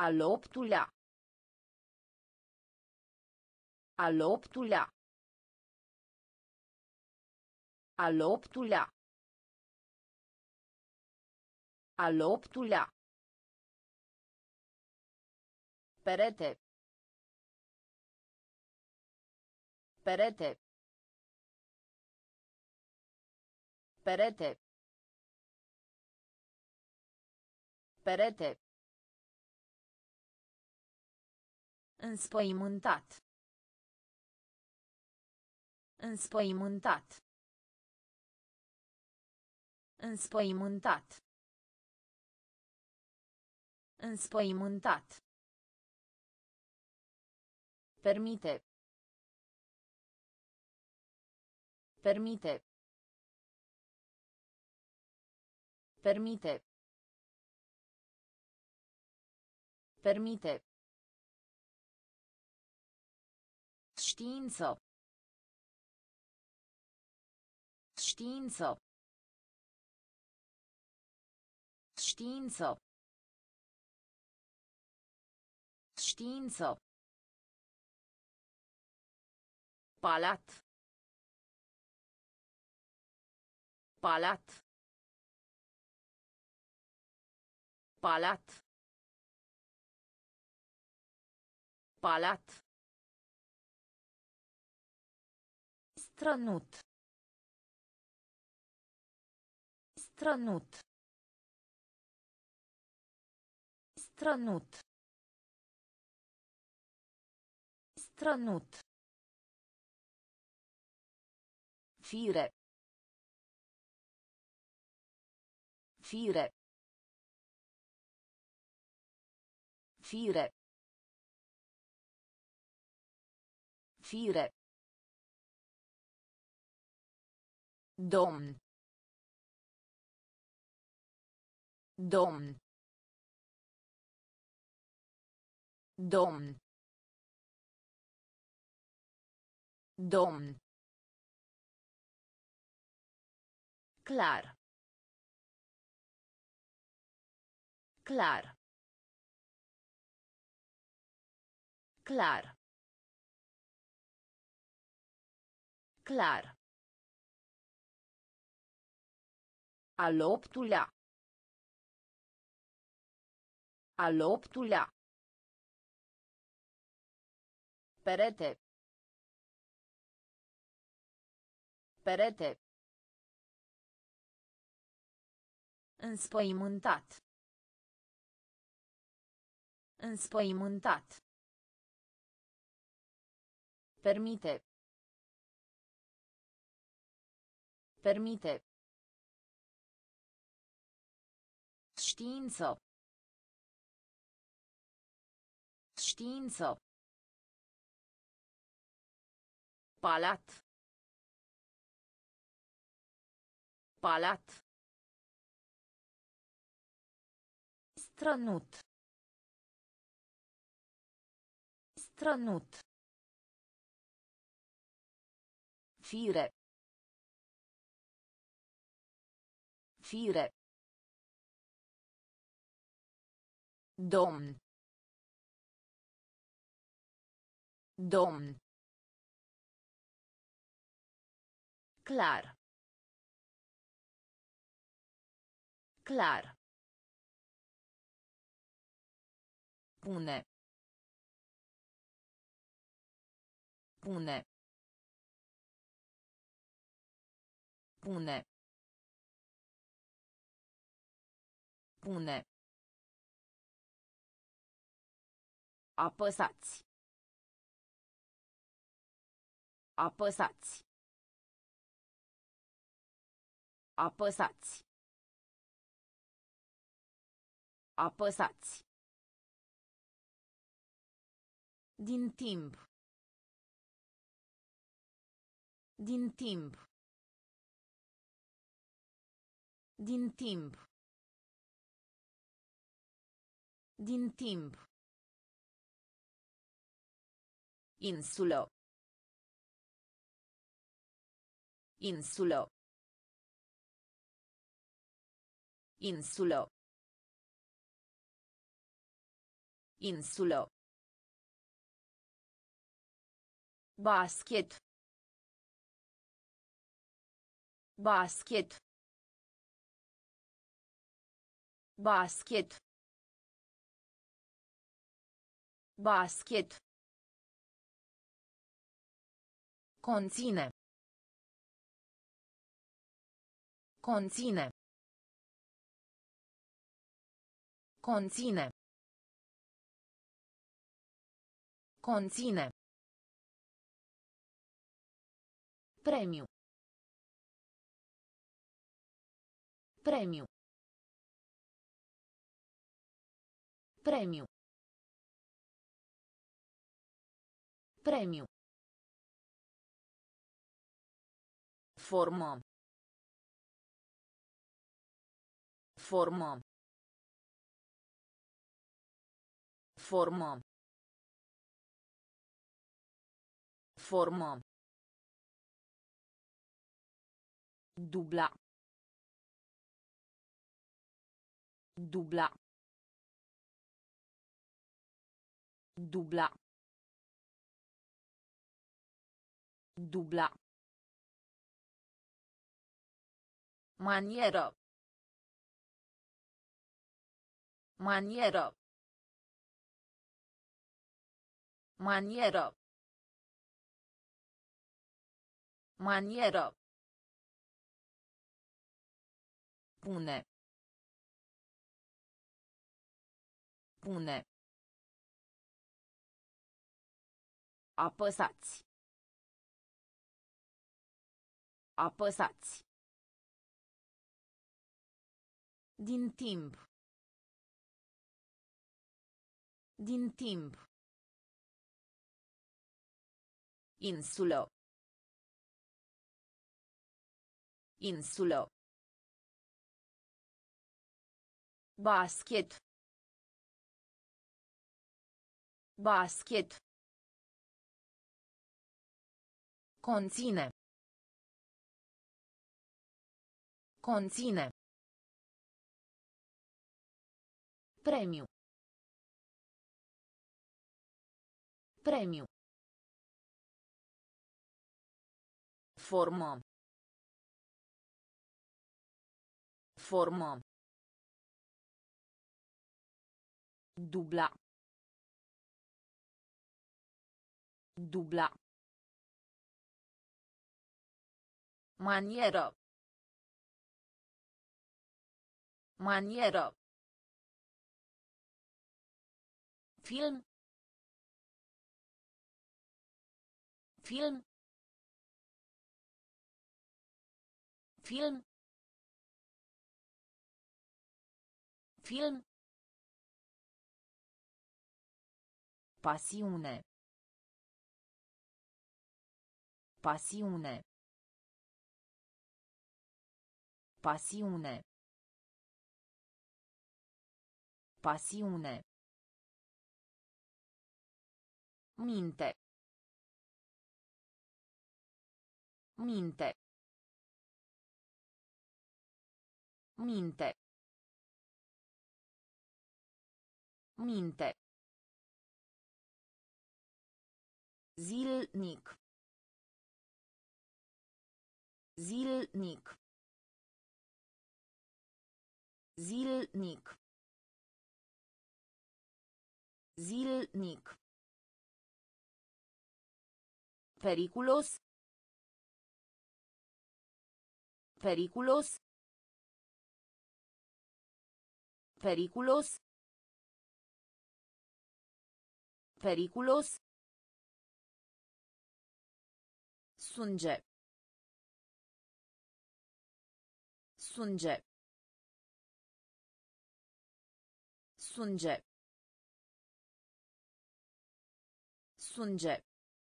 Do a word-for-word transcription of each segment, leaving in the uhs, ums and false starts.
Al optulea. Al optulea. Al optulea. Al optulea. Perete. Perete. Perete. Perete. Înspăimântat. Înspăimântat. Înspăimântat. Înspăimântat. Permite. Permite. Permite. Permite. Știință. Știință. Știință. Știință. Palat. Palat. Palat. Palat. Strănut. Strănut. Strănut. Strănut. Fire. Fire. Fire. Fire. Domn. Domn. Domn. Domn. Clar. Clar. Clar. Clar. Al optulea. Al optulea. Perete. Perete. Înspăimântat. Înspăimântat. Permite. Permite. Știință. Știință. Palat. Palat. Strănut. Strănut. Fire. Fire. Domn. Domn. Clar. Clar. Pune. Pune. Pune. Pune. Apăsați. Apăsați. Apăsați. Apăsați. Din timp. Din timp. Din timp. Din timp. Insulă. Insulă. Insulă. Insulo. Basket. Basket. Basket. Basket. Conține. Conține. Conține. Conține. Premiu. Premiu. Premiu. Premiu. Formă. Formă. Formă. Formă. Dubla. Dubla. Dubla. Dubla. Manieră. Manieră. Manieră. Manieră. Pune. Pune. Apăsați. Apăsați. Din timp. Din timp. Insulo. Insulo. Basket. Basket. Conține. Conține. Premiu. Premiu. Formă. Formă. Dubla. Dubla. Manieră. Manieră. Film. Film. Film. Film. Pasiune. Pasiune. Pasiune. Pasiune. Minte. Minte. Minte. Minte. Zilnic. Zilnic. Zilnic. Zilnic. Periculos. Periculos. Periculos. Periculos. Sânge. Sânge. Sânge. Sânge.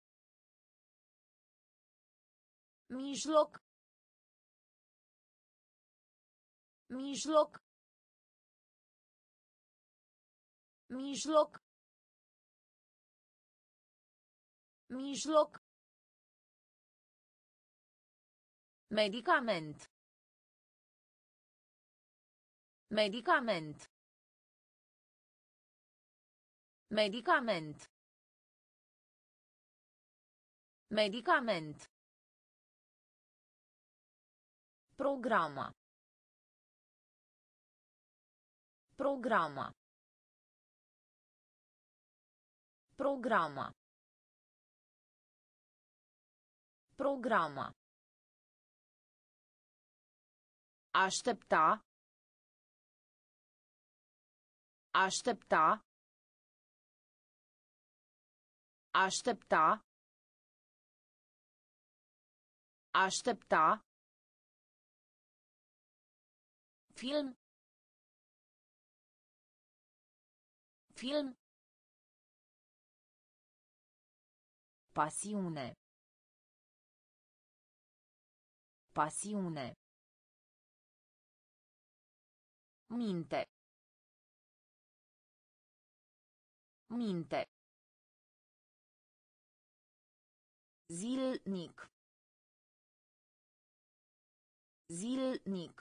Mijloc. Mijloc. Mijloc. Mijloc. Medicament. Medicament. Medicament. Medicament. Programa. Programa. Programa. Programa. Aștepta. Aștepta. Aștepta. Aștepta. Film. Film. Pasiune. Pasiune. Minte. Minte. Zilnic. Zilnic.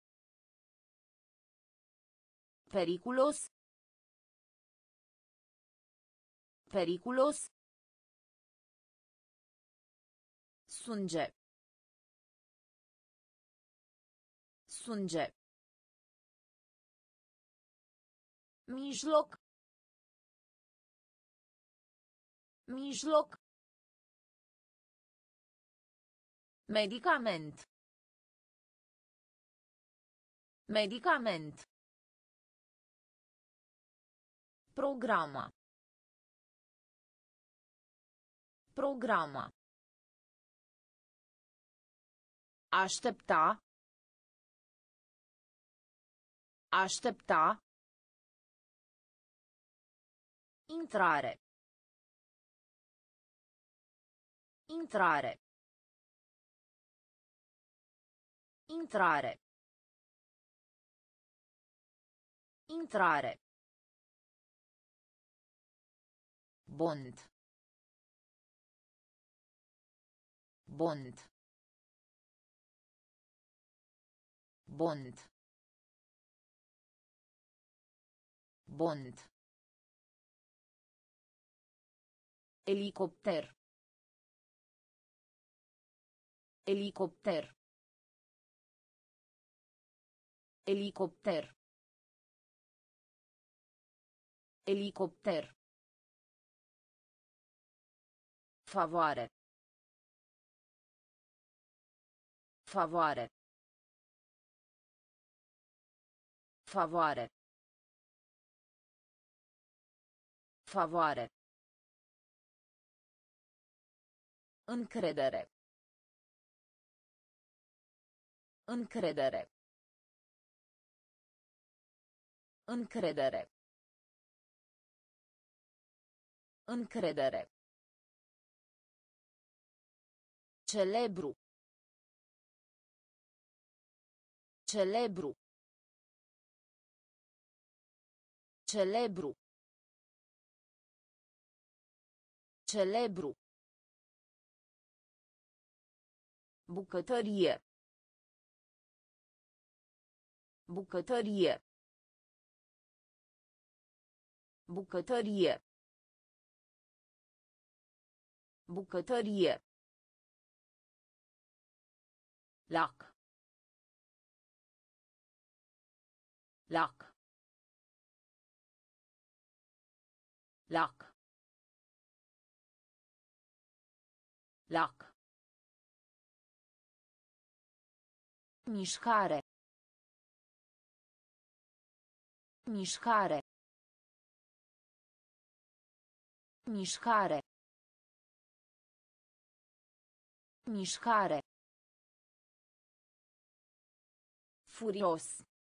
Periculos. Periculos. Sânge. Sânge. Mijloc. Mijloc. Medicament. Medicament. Programa. Programa. Aștepta. Aștepta. Intrare. Intrare. Intrare. Intrare. Bond. Bond. Bond. Bond. Elicopter. Elicopter. Elicopter. Elicopter. Favoare. Favoare. Favoare. Favoare. Încredere. Încredere. Încredere. Încredere. Celebru. Celebru. Celebru. Celebru. Bucătărie. Bucătărie. Bucătărie. Bucătărie. Lac. Lac. Lac. Lac. Mișcare. Mișcare. Mișcare. Mișcare. Furios.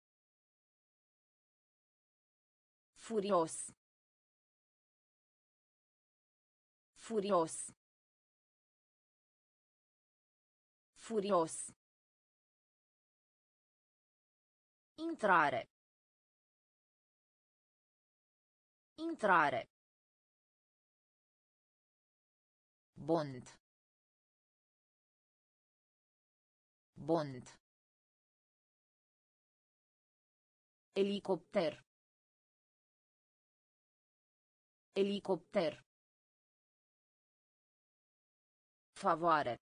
Furios. Furios. Furios. Intrare. Intrare. Bond. Bond. Elicopter. Elicopter. Favoare.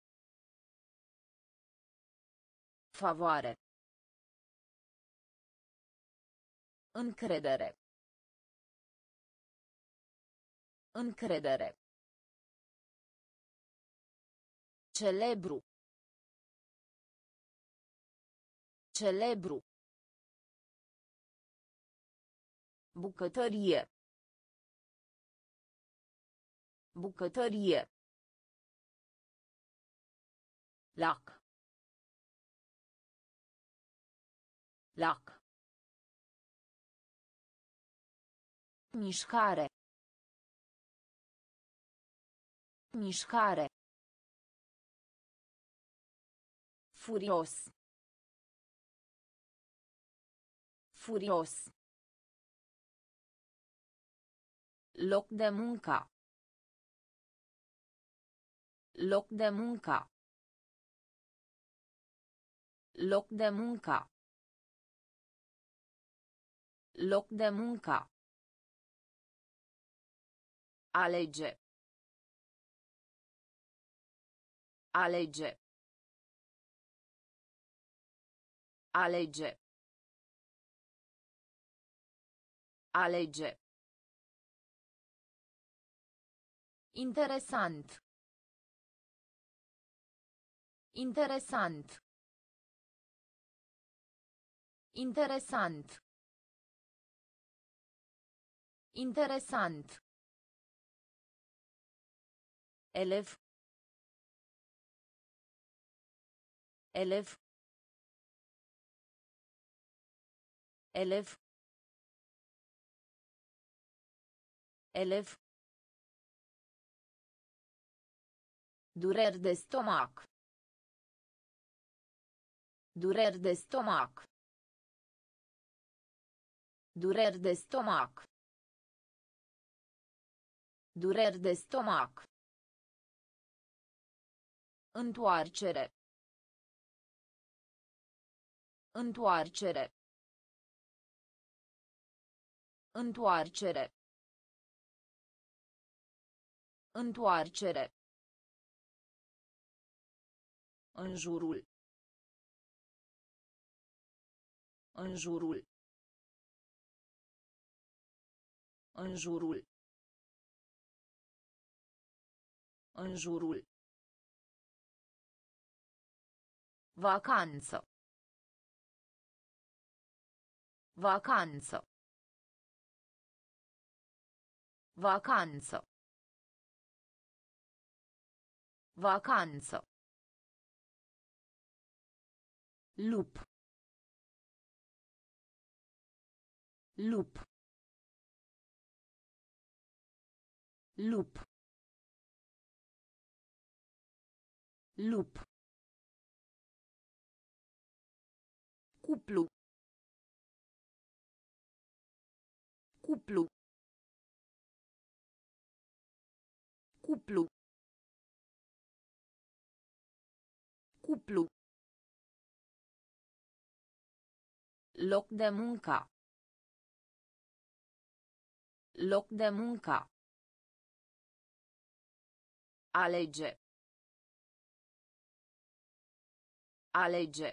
Favoare. Încredere. Încredere. Celebru. Celebru. Bucătărie. Bucătărie. Lac. Lac. Mișcare. Mișcare. Furios. Furios. Loc de muncă. Loc de muncă. Loc de muncă. Loc de muncă. Alege. Alege. Alege. Alege. Interesant. Interesant. Interesant. Interesant. Elev. Elev. Elev. Elev. Dureri de stomac. Dureri de stomac. Dureri de stomac. Dureri de stomac. Întoarcere. Întoarcere. Întoarcere. Întoarcere. În jurul. În jurul. În jurul. În jurul. Vacanță. Vacanță. Vacanță. Vacanță. Lup. Lup. Lup. Lup. Cuplu. Cuplu. Cuplu. Cuplu. Loc de muncă. Loc de muncă. Alege. Alege.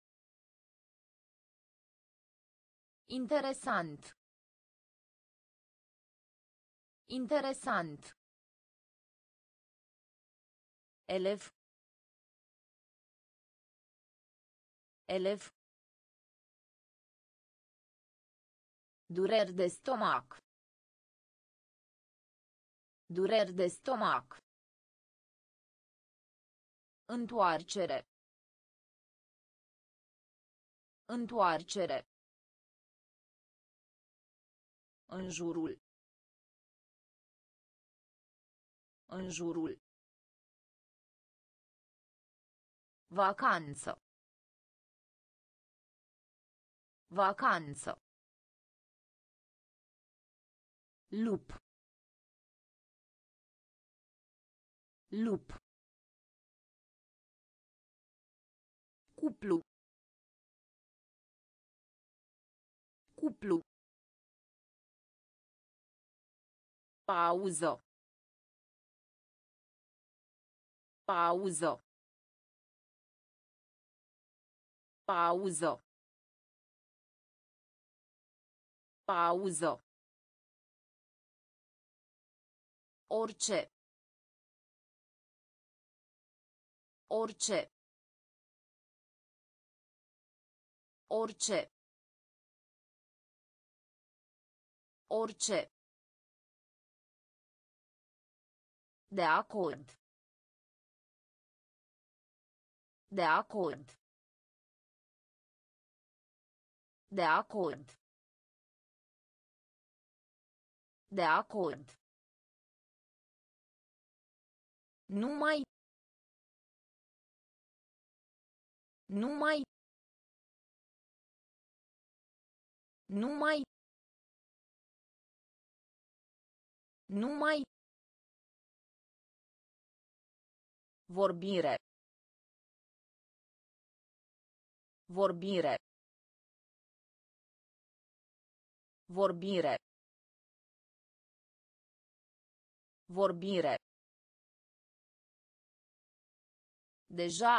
Interesant. Interesant. Elev. Elev. Dureri de stomac. Dureri de stomac. Întoarcere. Întoarcere. În jurul. În jurul. Vacanță. Vacanță. Lup. Lup. Cuplu. Cuplu. Pauză. Pauză. Pauză. Pauză. Orice. Orice. Orice. Orice. De acord. De acord. De acord. De acord. Numai. Numai. Numai. Numai. Vorbire. Vorbire. Vorbire. Vorbire. Deja.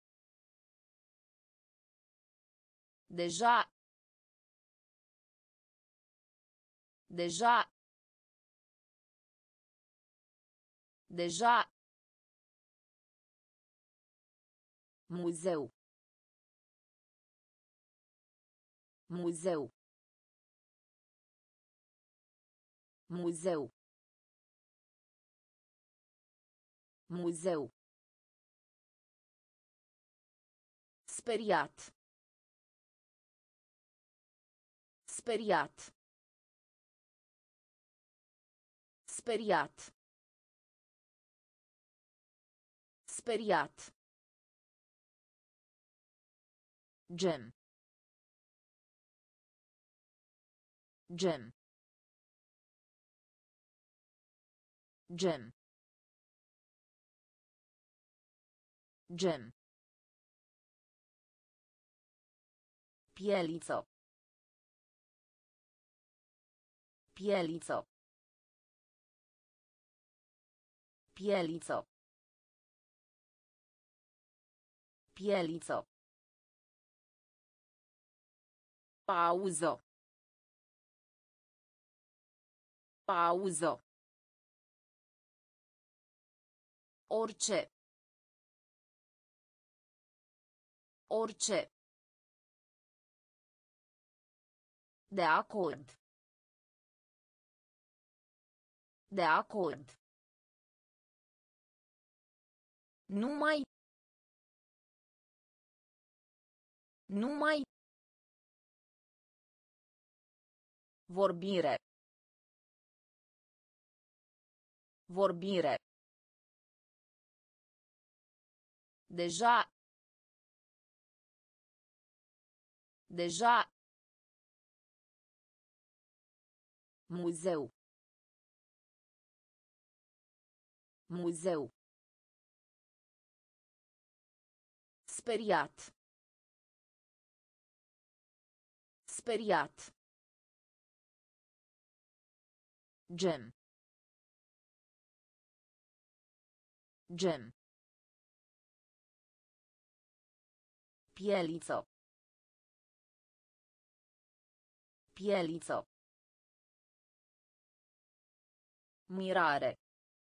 Deja. Deja. Deja. Muzeu. Muzeu. Muzeu. Muzeu. Speriat. Speriat. Speriat. Speriat. Gem. Gem. Gem. Gem. Pieliță. Pieliță. Pieliță. Pieliță. Pauză. Pauză. Orice. Orice. De acord. De acord. Numai. Numai. Vorbire. Vorbire. Deja. Deja. Muzeu. Muzeu. Speriat. Speriat. Gem. Gem. Pieliță. Pieliță. Mirare.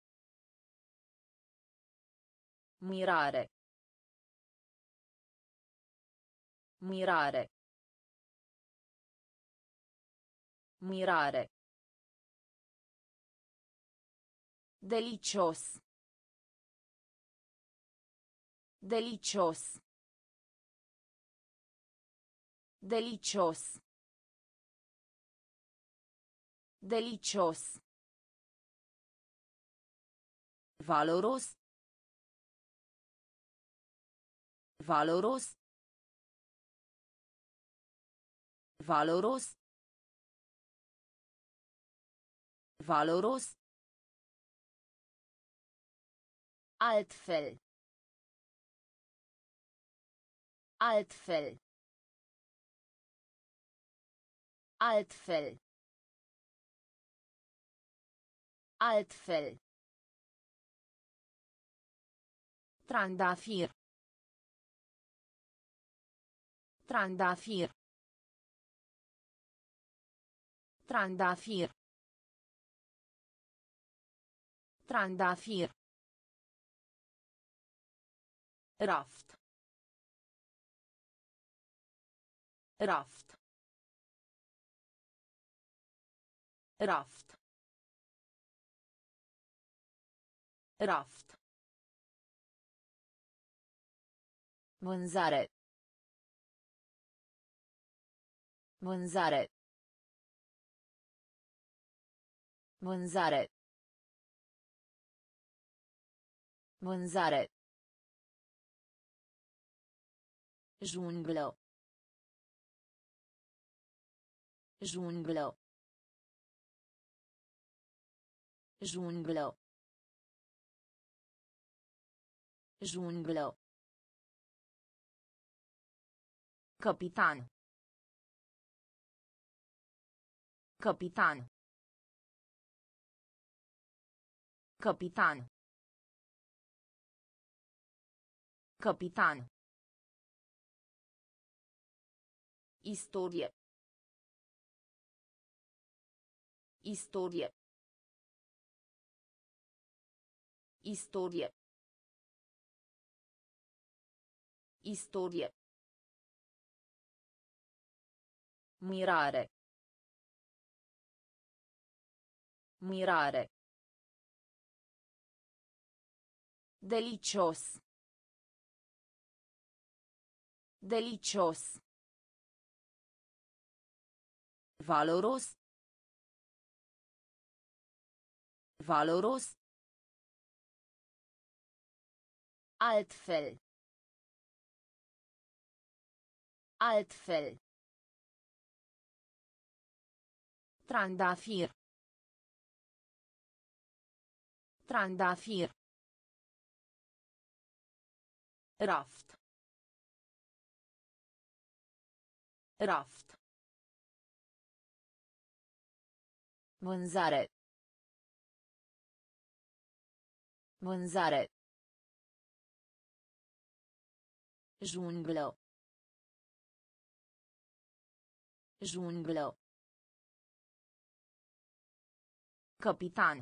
Mirare. Mirare. Mirare. Delicios. Delicios. Delicios. Delicios. Valoros. Valoros. Valoros. Valoros. Altfel. Altfel. Altfel. Altfel. Trandafir. Trandafir. Trandafir. Trandafir. Raft. Raft. Raft. Raft. Vânzare. Vânzare. Vânzare. Vânzare. Junglă. Junglă. Junglă. Junglă. Capitan. Capitan. Capitan. Capitan. Istorie. Istorie. Istorie. Istorie. Mirare. Mirare. Delicios. Delicios. Valoros. Valoros. Altfel. Altfel. Trandafir. Trandafir. Raft. Raft. Vânzare. Vânzare. Junglă. Junglă. Capitan.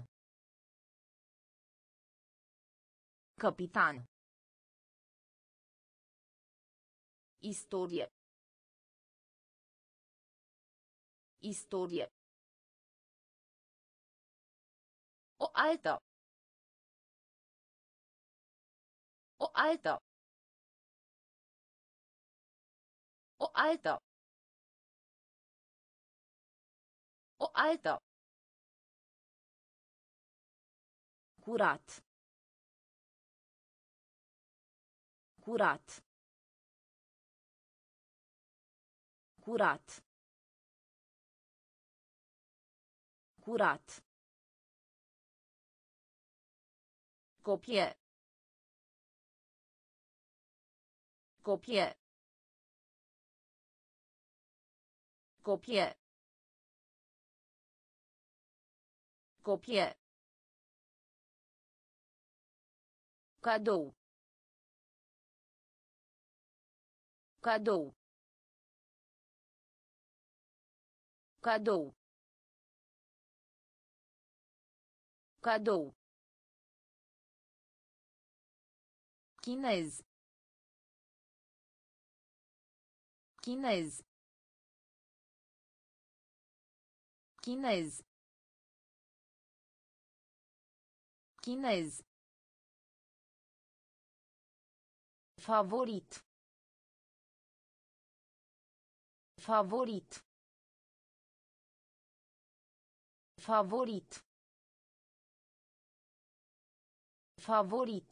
Capitan. Istorie. Istorie. O altă. O altă. O altă. O altă. Curat. Curat. Curat. Curat. Copie. Copie. Copie. Copie. Cadou. Cadou. Cadou. Cadou. Chinez. Chinez. Chinez. Chinez. Favorit. Favorit. Favorit. Favorit.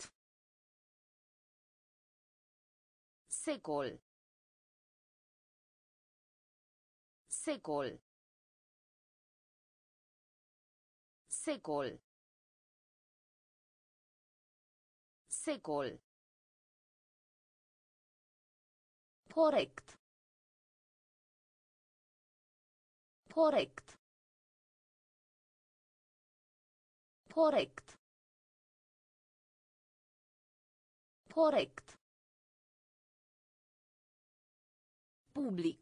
Secol. Secol. Secol. Secol. Corect. Corect. Corect. Corect. Public.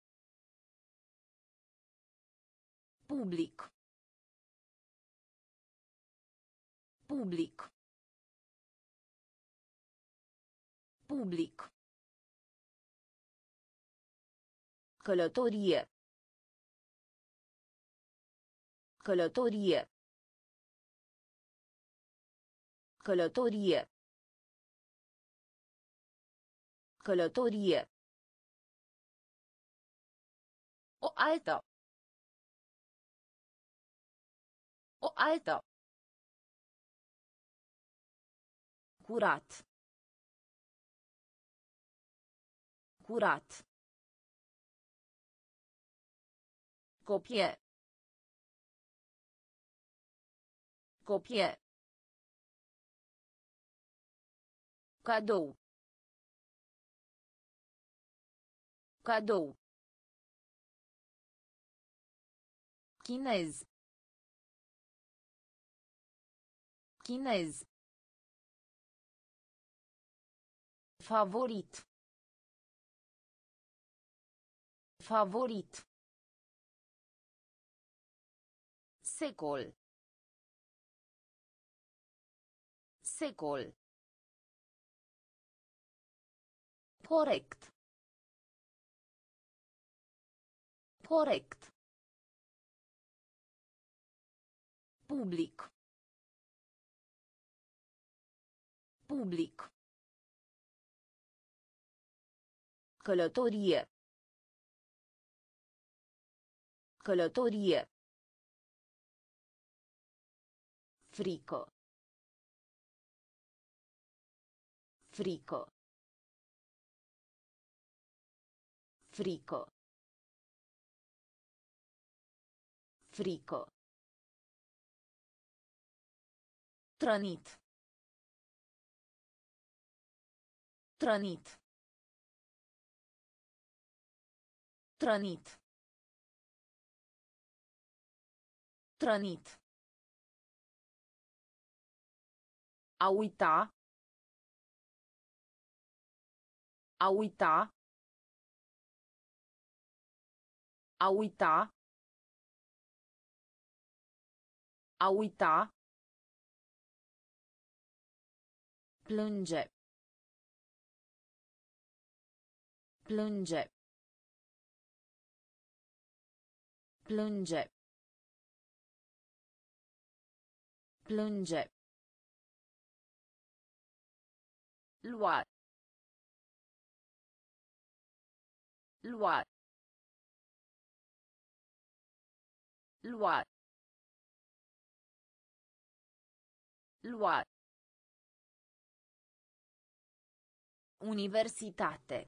Public. Public. Public. Călătorie. Călătorie. Călătorie. Călătorie. O altă. O altă. Curat. Curat. Copie. Copie. Cadou. Cadou. Chinez. Chinez. Favorit. Favorit. Secol. Secol. Corect. Corect. Public. Public. Călătorie. Călătorie. Frică. Frică. Frică. Frică. Trănit. Trănit. Trănit. Trănit. A uita. A uita. A uita. A uita. Plânge. Plânge. Plânge. Plânge. Lua. Lua. Lua. Lua. Universitate.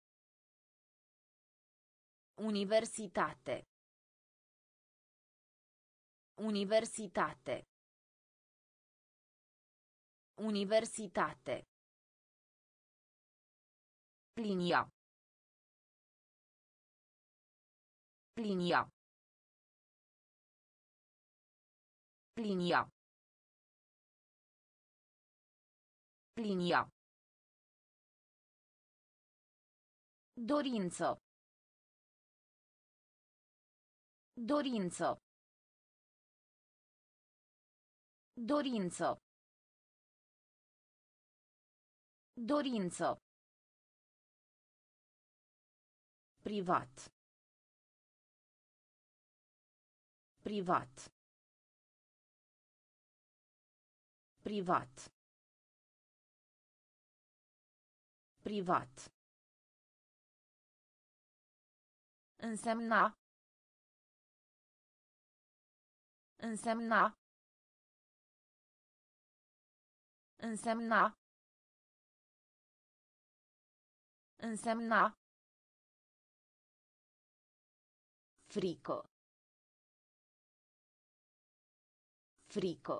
Universitate. Universitate. Universitate. Plinia. Plinia. Plinia. Plinia. Dorință. Dorință. Dorință. Dorință. Privat. Privat. Privat. Privat. Însemna. Însemna. Însemna. Însemna. Frică. Frică.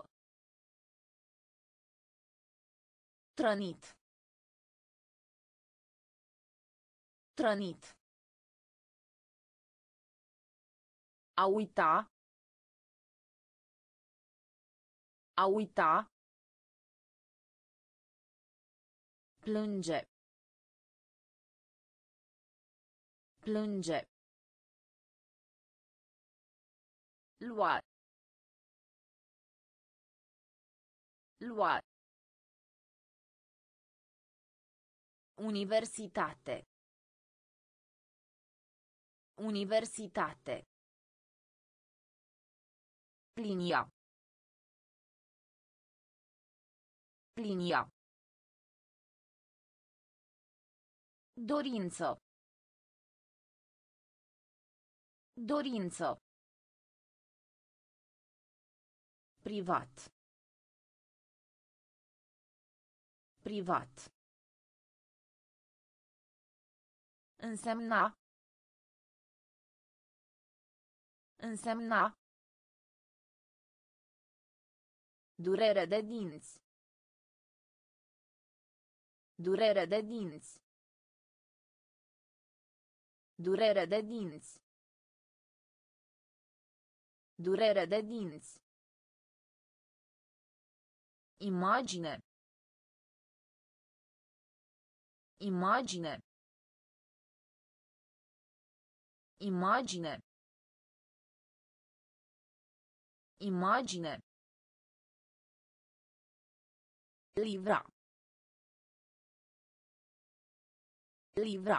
Trănit. Trănit. A uita. A uita. Plânge. Plânge. Lua. Lua. Universitate. Universitate. Linia. Linia. Dorință. Dorință. Privat. Privat. Însemna. Însemna. Durere de dinți. Durere de dinți. Durere de dinți. Durere de dinți. Imagine. Imagine. Imagine. Imagine. Livra. Livra.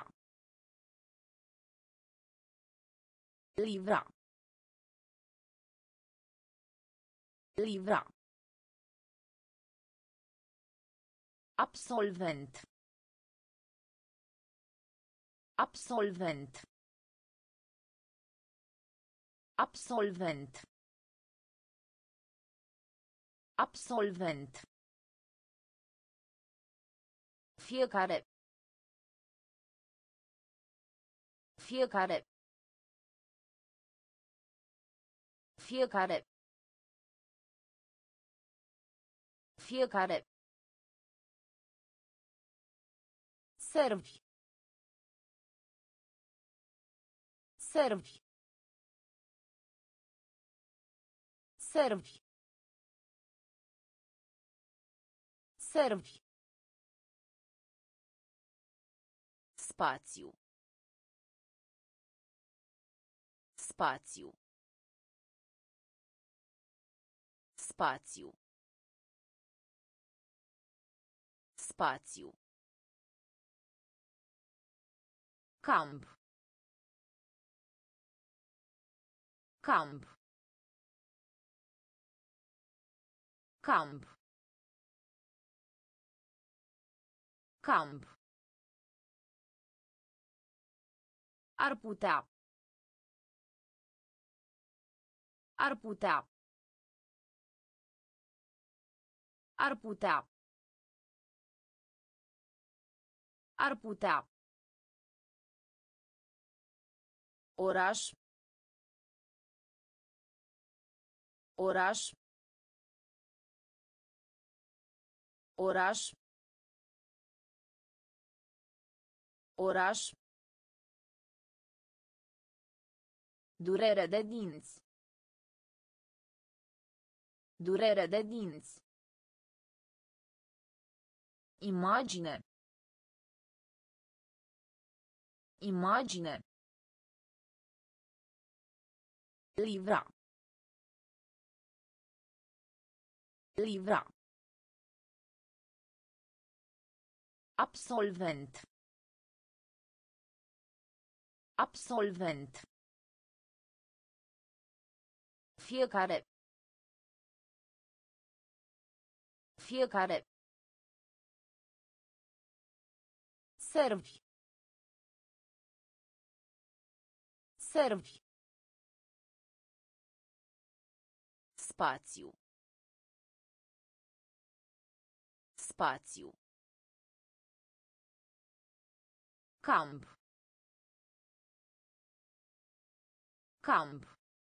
Livra. Livra. Absolvent. Absolvent. Absolvent. Absolvent. Fiecare. Fiecare. Fiecare. Fiecare. Servi. Servi. Servi. Servi. Spațiu. Spațiu. Spațiu. Spațiu. Camp. Camp. Camp. Camp. Ar putea. Ar putea. Ar putea. Ar putea. Oraș. Oraș. Oraș. Oraș. Durere de dinți. Durere de dinți. Imagine. Imagine. Livra. Livra. Absolvent. Absolvent. Fiecare. Fiecare. Servi. Servi. Spațiu. Spațiu. Camp. Camp.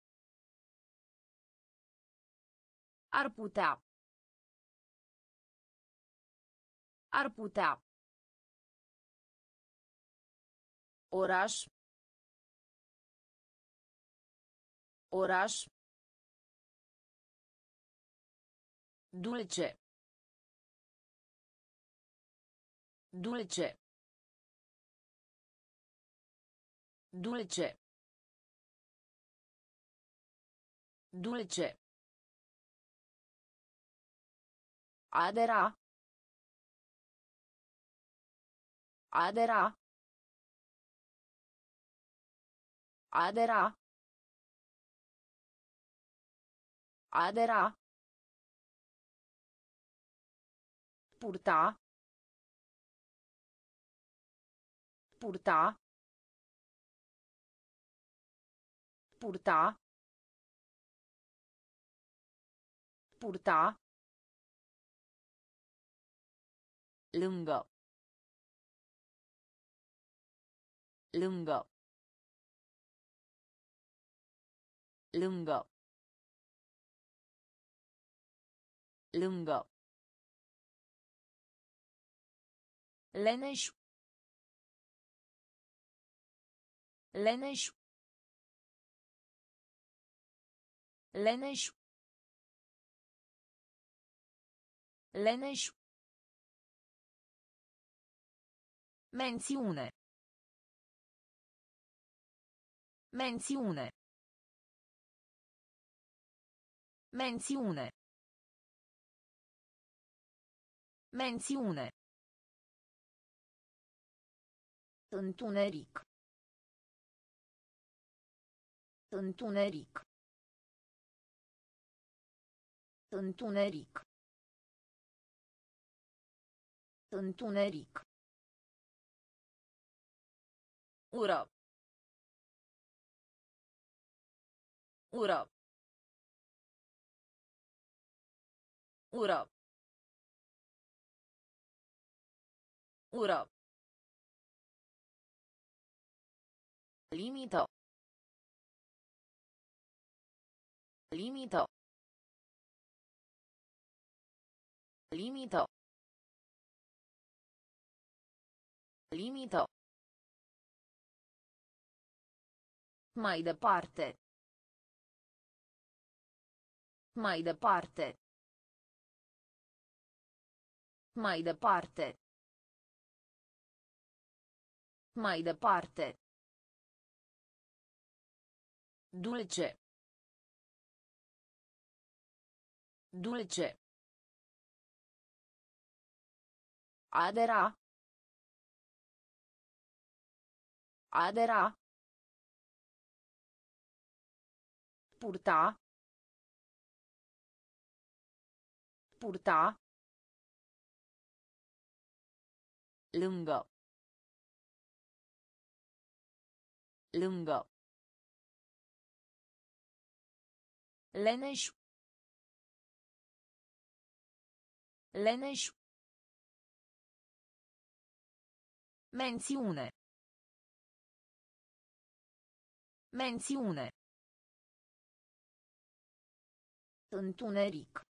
Ar putea. Ar putea. Oraș. Oraș. Dulce. Dulce. Dulce. Dulce. Adera. Adera. Adera. Adera. Purta. Purta. Purta. Purta. Lângă. Lângă. Lângă. Lângă. Leneș. Leneș. Leneș. Leneș. Mențiune. Mențiune. Mențiune. Mențiune. Întuneric. Întuneric. Întuneric. Întuneric. Ură. Ură. Ură. Ură. Limită. Limită. Limită. Limită. Mai departe. Mai departe. Mai departe. Mai departe. Dulce. Dulce. Adera. Adera. Purta. Purta. Lângă. Lângă. Leneș. Leneș. Mențiune. Mențiune. Întuneric.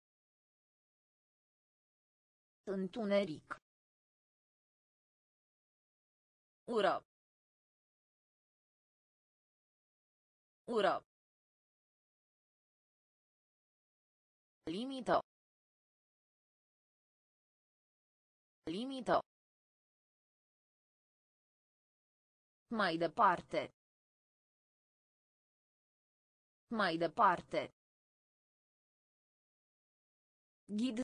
Întuneric. Ură. Ură. Limită. Limită. Mai departe. Mai departe. Ghid.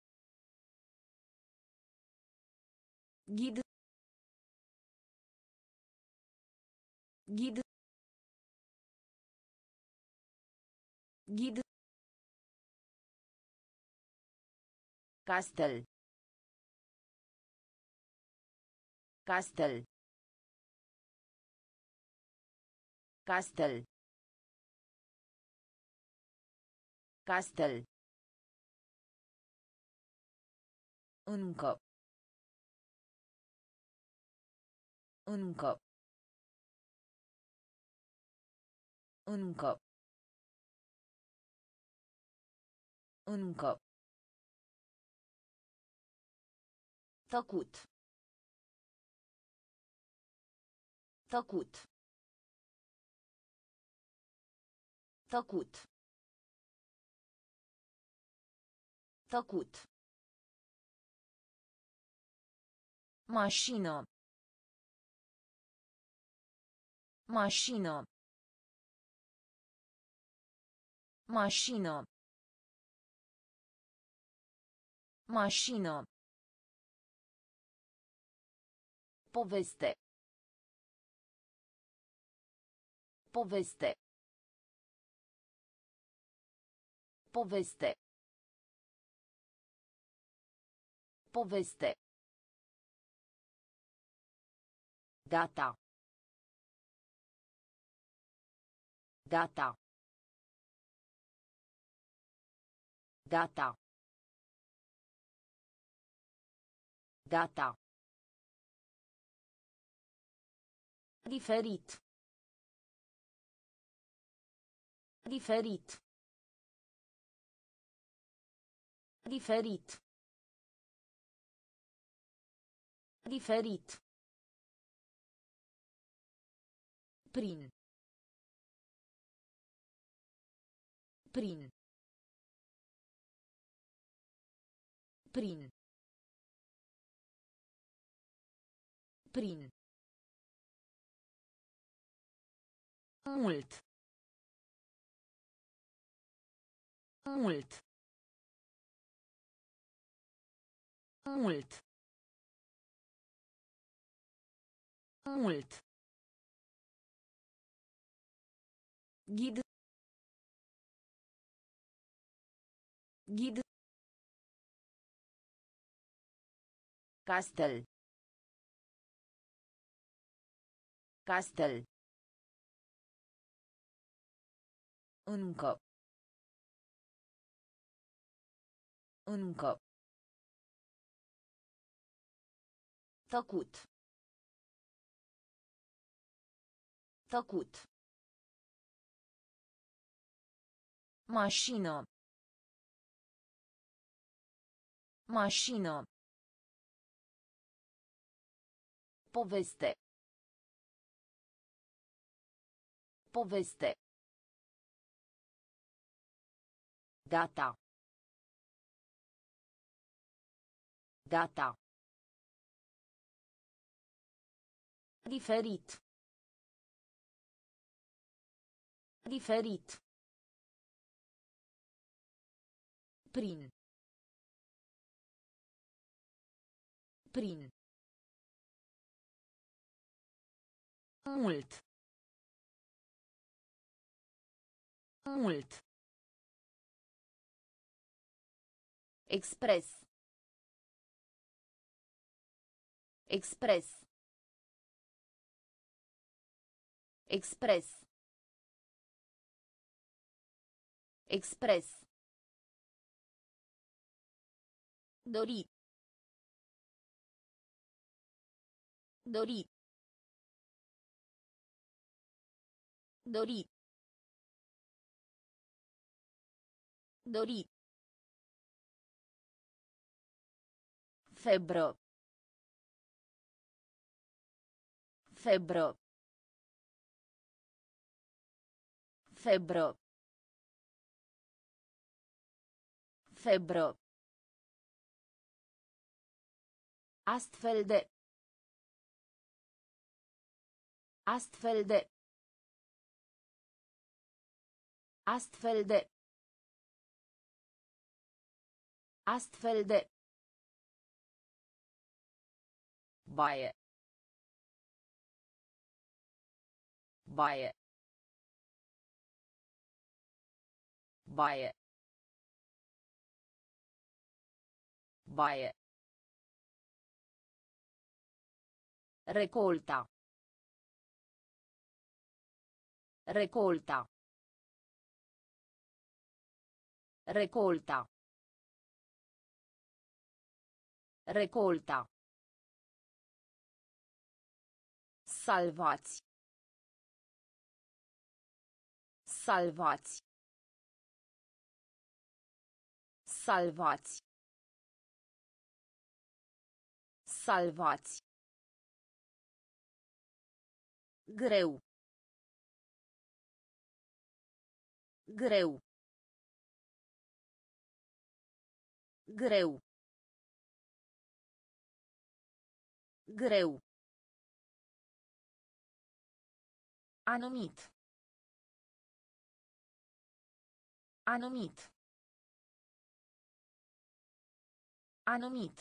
Ghid. Ghid. Ghid. Castel. Castel. Castel. Castel. Încă. Încă. Încă. Încă. Tăcut. Tăcut. Tăcut. Tăcut. Mașină. Mașină. Mașină. Mașină. Poveste. Poveste. Poveste. Poveste. Data. Data. Data. Data. Diferit. Diferit. Diferit. Diferit. Prin. Prin. Prin. Prin. Mult. Mult. Mult. Mult. Ghid. Ghid. Castel. Castel. Încă. Încă. Tăcut. Tăcut. Mașină. Mașină. Poveste. Poveste. Data. Data. Diferit. Diferit. Prin. Prin. Mult. Mult. Expres. Expres. Expres. Expres. Dori. Dori. Dori. Dori. Febră. Febră. Febră. Febră. Astfel de. Astfel de. Astfel de. Astfel de. Baie. Baie. Baie. Baie. Recolta. Recolta. Recolta. Recolta. Salvați. Salvați. Salvați. Salvați. Greu. Greu. Greu. Greu. Anumit. Anumit. Anumit.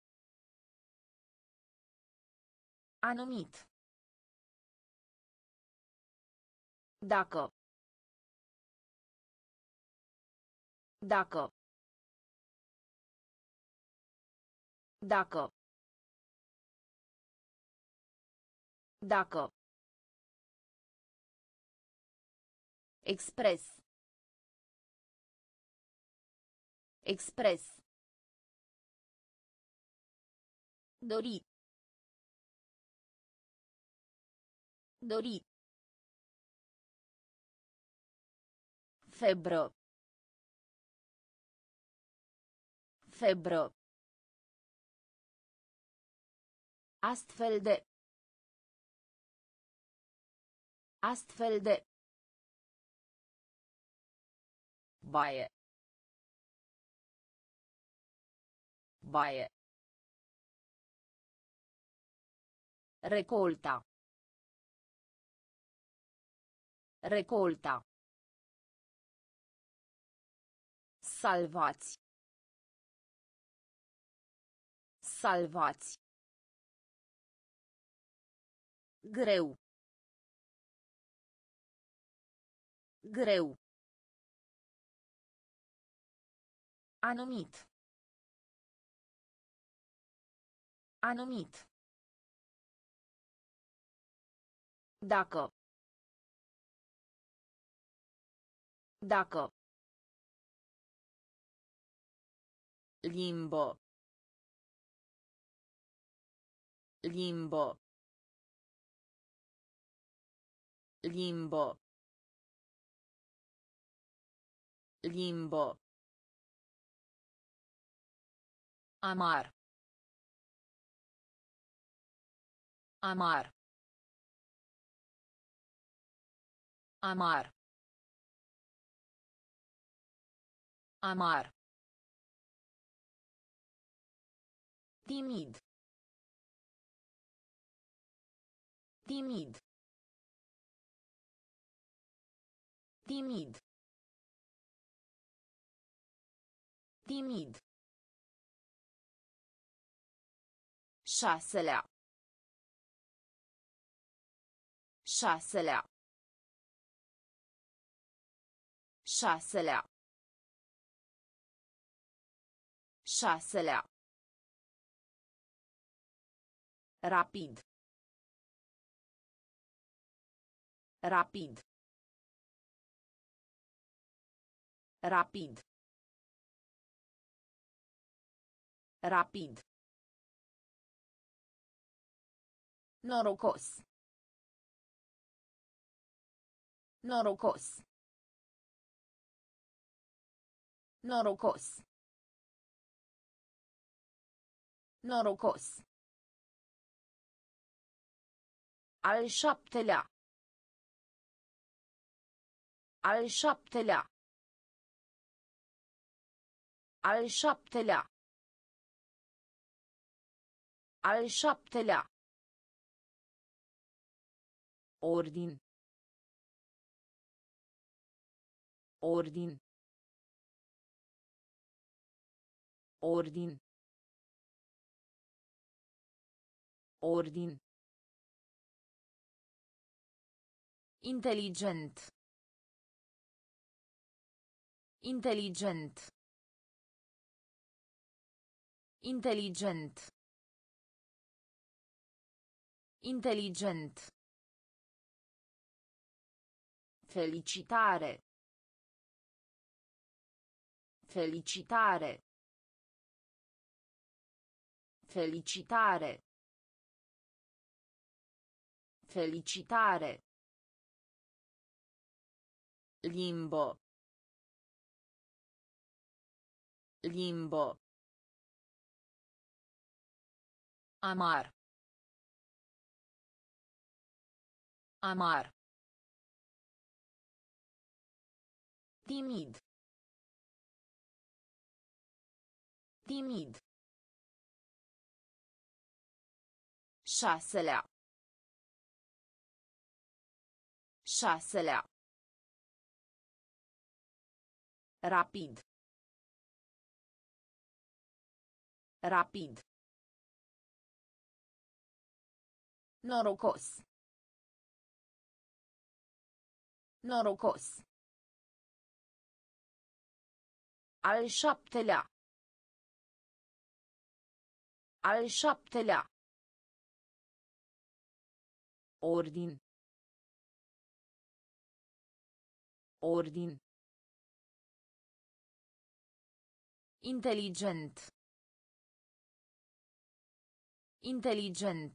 Anumit. Dacă. Dacă. Dacă. Dacă. Expres. Expres. Dori. Dori. Febră. Febră. Astfel de. Astfel de. Baie. Baie. Recolta. Recolta. Salvați. Salvați. Greu. Greu. Anumit. Anumit. Dacă. Dacă. Limbo. Limbo. Limbo. Limbo. Amar. Amar. Amar. Amar. Timid. Timid. Timid. Timid. Șaselea. Șaselea. Șaselea. Șaselea. Rapid. Rapid. Rapid. Rapid. Norocos. Norocos. Norocos. Norocos. Al șaptelea. Al șaptelea. Al șaptelea. Al șaptelea. Ordin. Ordin. Ordin. Ordin. Inteligent. Inteligent. Inteligent. Inteligent. Felicitare. Felicitare. Felicitare. Felicitare. Limbo. Limbo. Amar. Amar. Timid. Timid. Șaselea. Șaselea. Rapid. Rapid. Norocos. Norocos. Al șaptelea. Al șaptelea. Ordin. Ordin. Inteligent. Inteligent.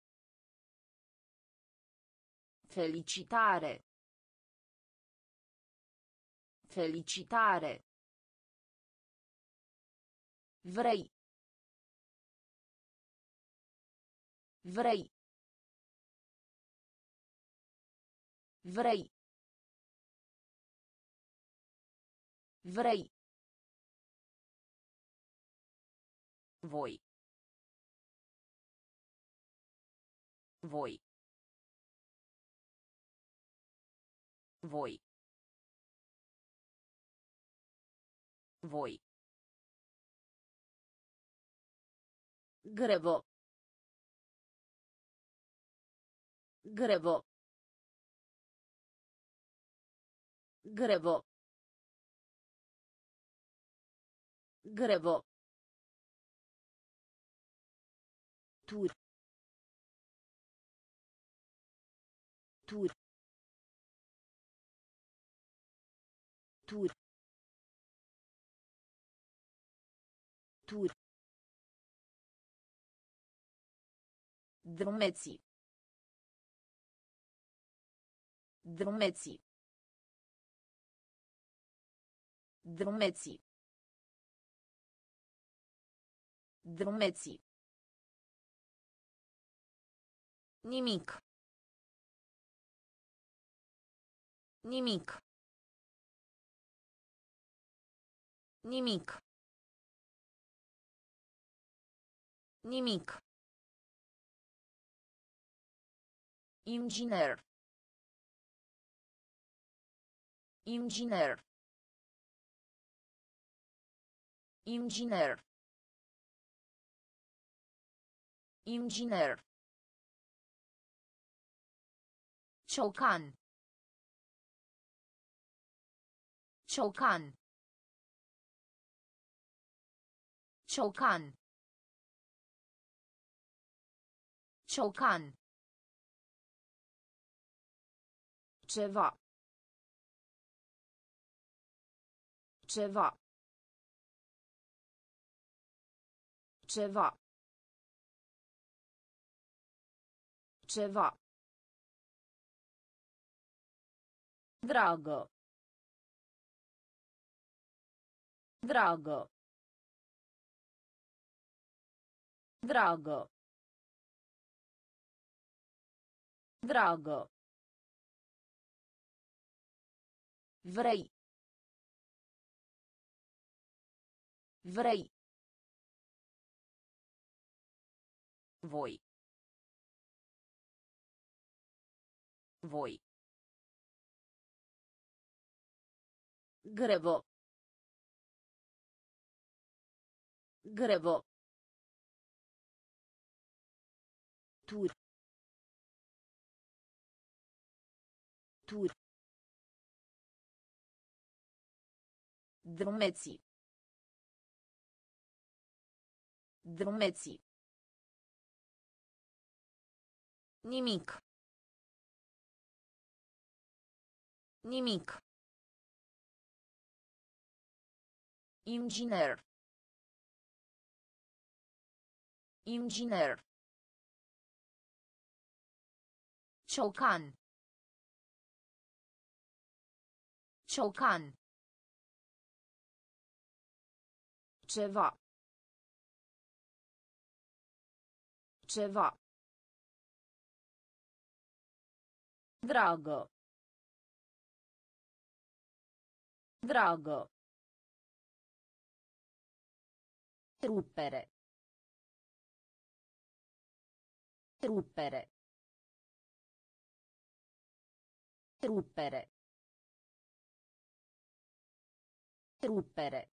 Felicitare. Felicitare. Vrei. Vrei. Vrei. Vrei. Voi. Voi. Voi. Voi. Grevo. Grevo. Grevo. Grevo. Tur. Tur. Tur. Tur. Drumeții. Drumeții. Drumeții. Drumeții. Nimic. Nimic. Nimic. Nimic. Inginer. Inginer. Inginer. Inginer. Ciocan. Ciocan. Ciocan. Ciocan. Ceva. Ceva. Ceva. Ceva. Dragă. Dragă. Dragă. Dragă. Vrei. Vrei. Voi. Voi. Grevo. Grevo. Tur. Tur. Drumeții. Drumeții. Nimic. Nimic. Inginer. Inginer. Ciocan. Ciocan. Ceva. Ceva. Dragă. Dragă. Rupere. Rupere. Rupere. Rupere.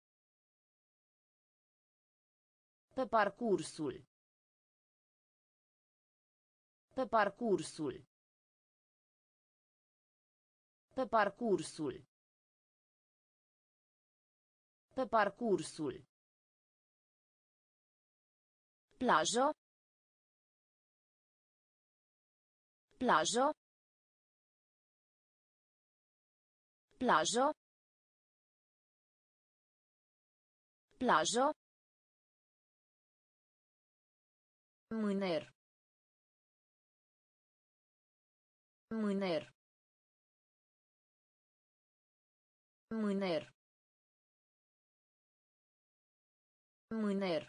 Pe parcursul. Pe parcursul. Pe parcursul. Pe parcursul. Plajă. Plajă. Plajă. Plajă. Mâner. Mâner. Mâner. Mâner.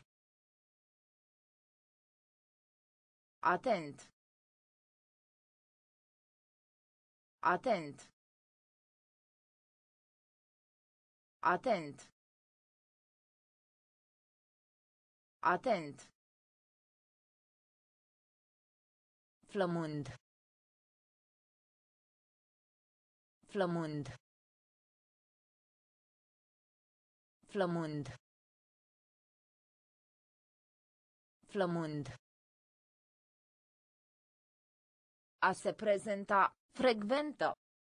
Atent. Atent. Atent. Atent. Flămând. Flămând. Flămând. Flămând. A se prezenta, frecventă.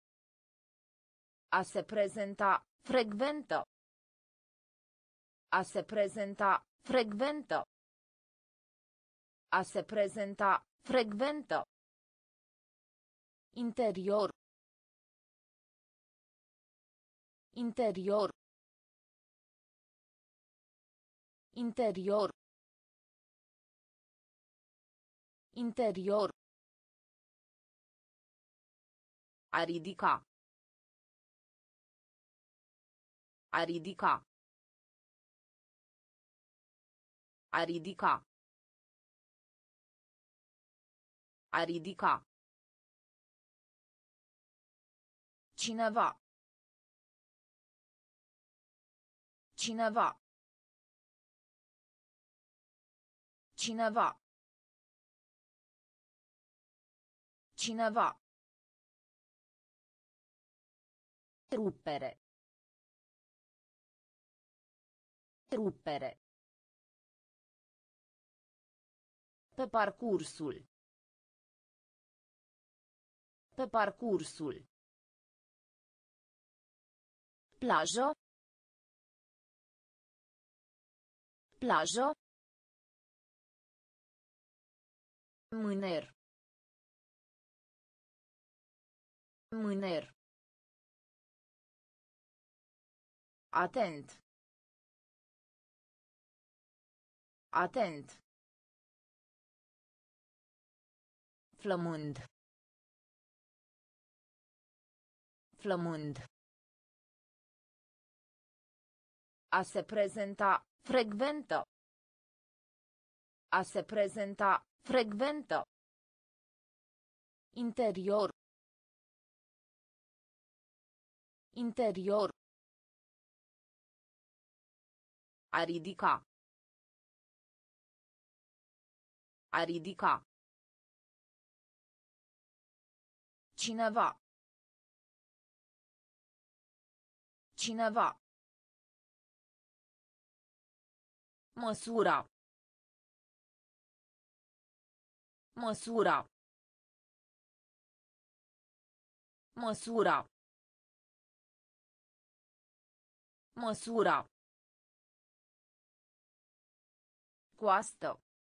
A se prezenta, frecventă. A se prezenta, frecventă. A se prezenta, frecventă. Interior. Interior. Interior. Interior. A ridica. A ridica. A ridica. A ridica. Cineva. Cineva. Cineva. Cineva. Rupere. Rupere. Pe parcursul. Pe parcursul. Plajă. Plajă. Mâner. Mâner. Atent. Atent. Flămând. Flămând. A se prezenta, frecventă. A se prezenta, frecventă. Interior. Interior. A ridica. A ridica. Cineva. Cineva. Măsura. Măsura. Măsura. Măsura. Coastă.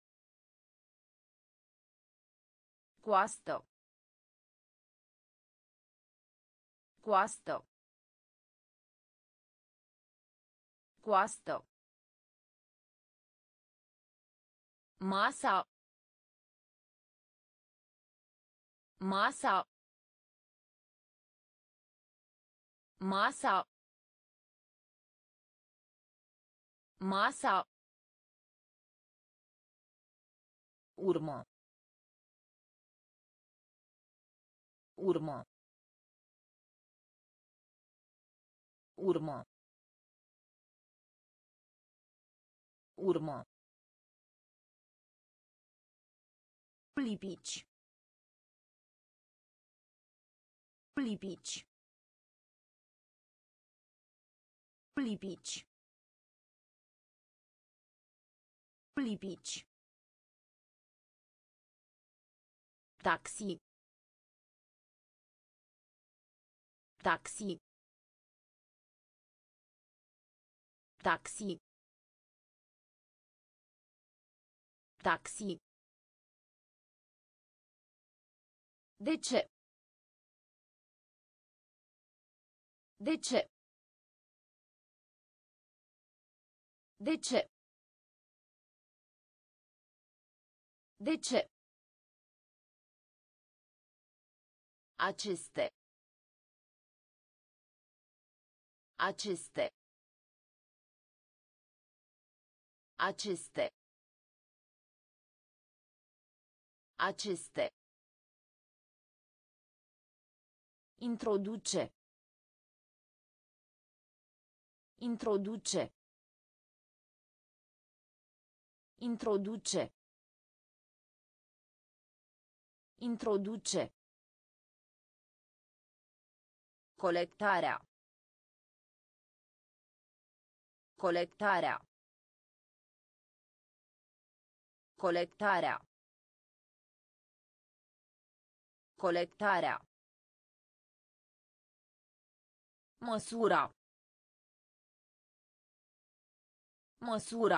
Coastă. Coastă. Coastă. Masa. Masa. Masa. Masa. Urmă. Urmă. Urmă. Urmă. Lipici. Lipici. Lipici. Lipici. Taxi. Taxi. Taxi. Taxi. De ce? De ce? De ce? De ce? Aceste. Aceste. Aceste. Aceste. Introduce. Introduce. Introduce. Introduce. Colectarea. Colectarea. Colectarea. Colectarea. Măsura. Măsura.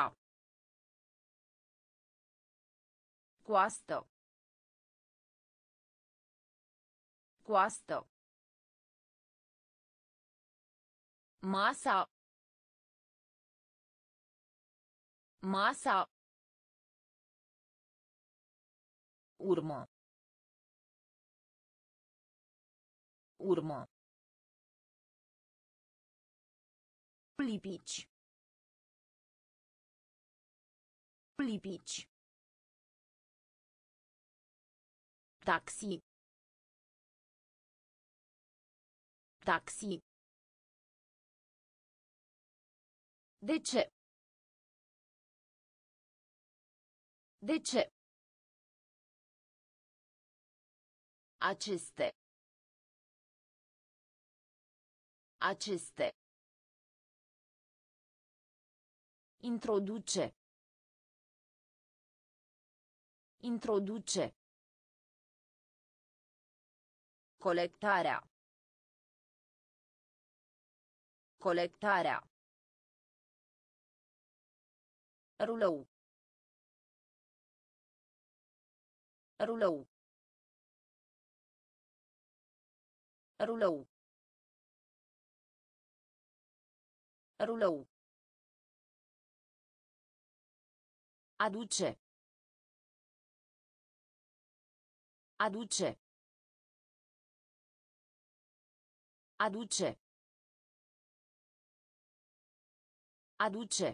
Coastă. Coastă. Masa. Masa. Urmă. Urmă. Lipici. Lipici. Taxi. Taxi. De ce? De ce? Aceste. Aceste. Introduce. Introduce. Colectarea. Colectarea. Rulou. Rulou. Rulou. Rulou. Aduce. Aduce. Aduce. Aduce.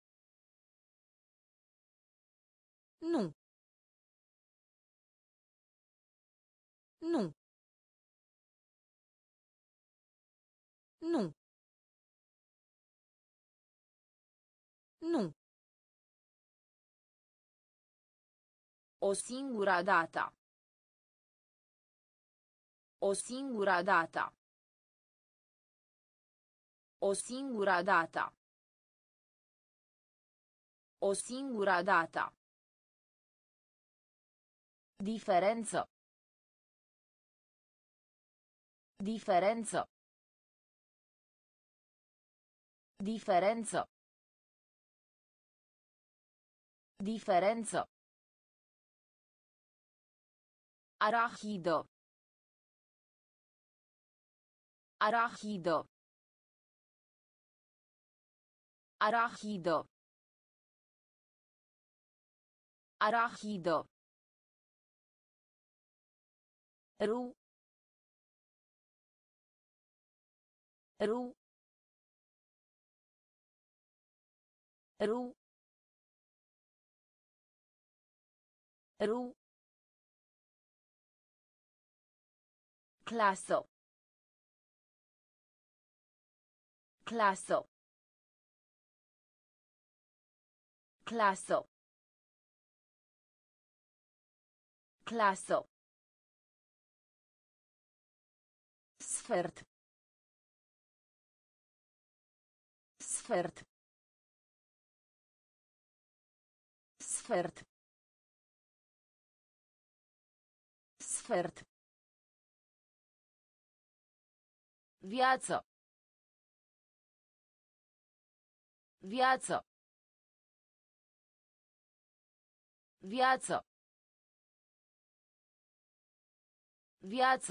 Nu. Nu. Nu. Nu. O singură dată. O singură dată. O singură dată. O singură dată. Diferență. Diferență. Diferență. Diferență. Arahidă. Arahidă. Arahidă. Arahidă. Ru. Ru. Ru. Ru. Clasă. Clasă. Clasă. Clasă. Sfert. Sfert. Sfert. Sfert. Viață. Viață. Viață. Viață.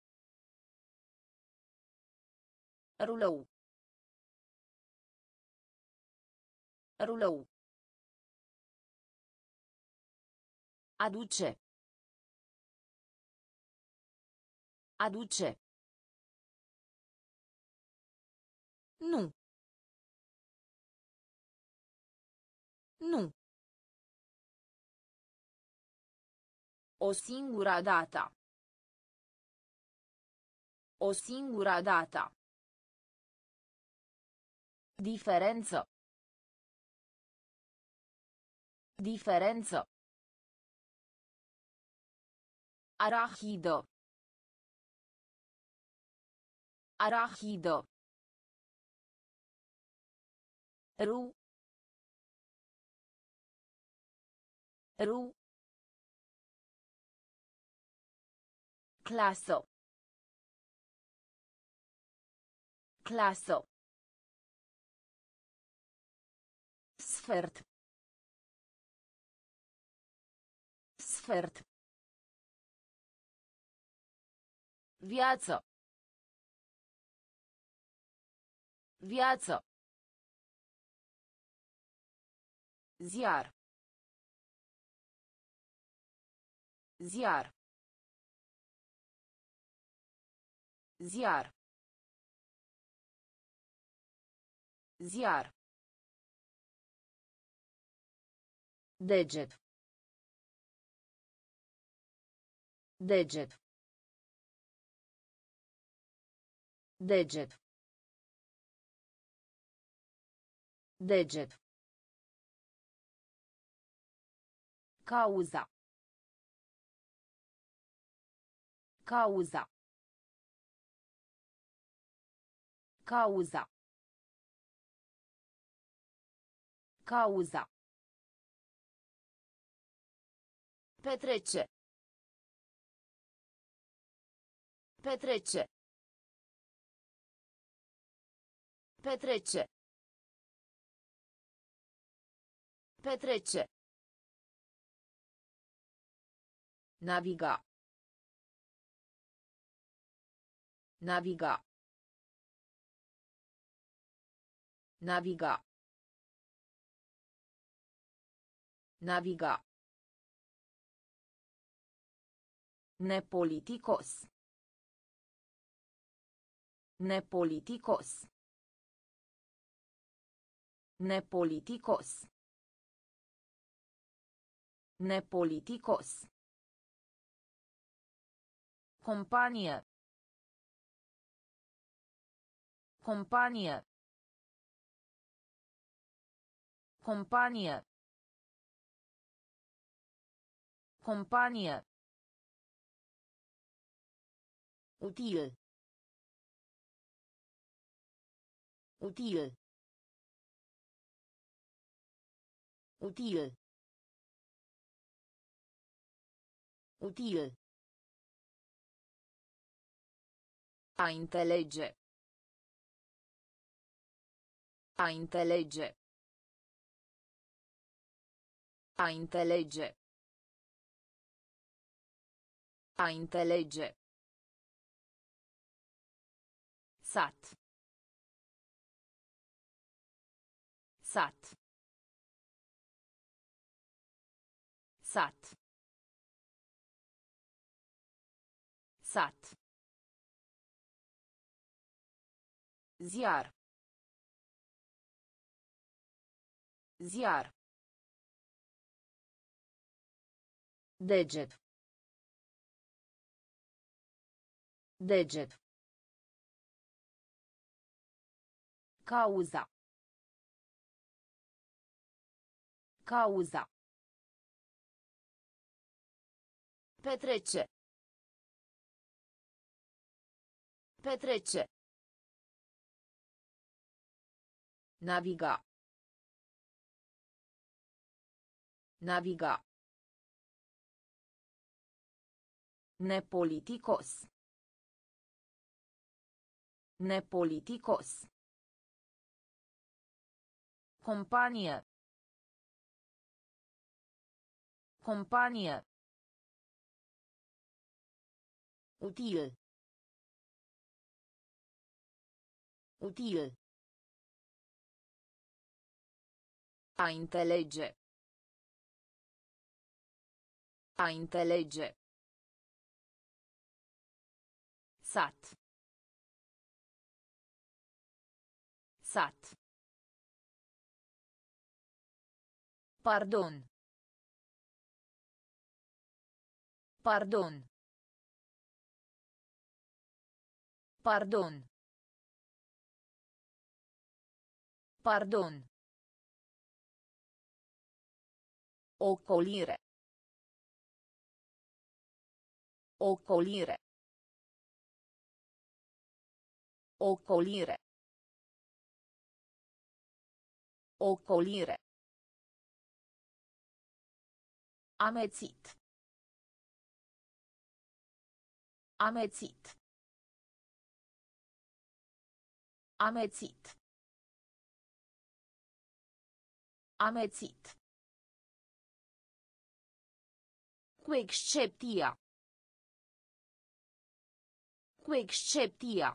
Rulou. Rulou. Aduce. Aduce. Nu. Nu. O singură dată. O singură dată. Diferență. Diferență. Arahidă. Arahidă. Ru. Ru. Clasă. Clasă. Sfert. Sfert. Viață. Viață. Ziar. Ziar. Ziar. Ziar. Deget. Deget. Deget. Deget. Cauza. Cauza. Cauza. Cauza. Petrece. Petrece. Petrece. Petrece. Naviga. Naviga. Naviga. Naviga. Nepoliticos. Nepoliticos. Nepoliticos. Nepoliticos. Companie. Companie. Companie. Companie. Util. Util. Util. Util. A înțelege. A înțelege. A înțelege. A înțelege. Sat. Sat. Sat. Sat. Ziar. Ziar. Deget. Deget. Cauza. Cauza. Petrece. Petrece. Naviga. Naviga. Nepoliticos. Nepoliticos. Companie. Companie. Util. Util. A înțelege. A înțelege. Sat. Sat. Pardon. Pardon. Pardon. Pardon. Ocolire. Ocolire. Ocolire. Ocolire. Amețit. Amețit. Amețit. Amețit. Cu excepția. Cu excepția.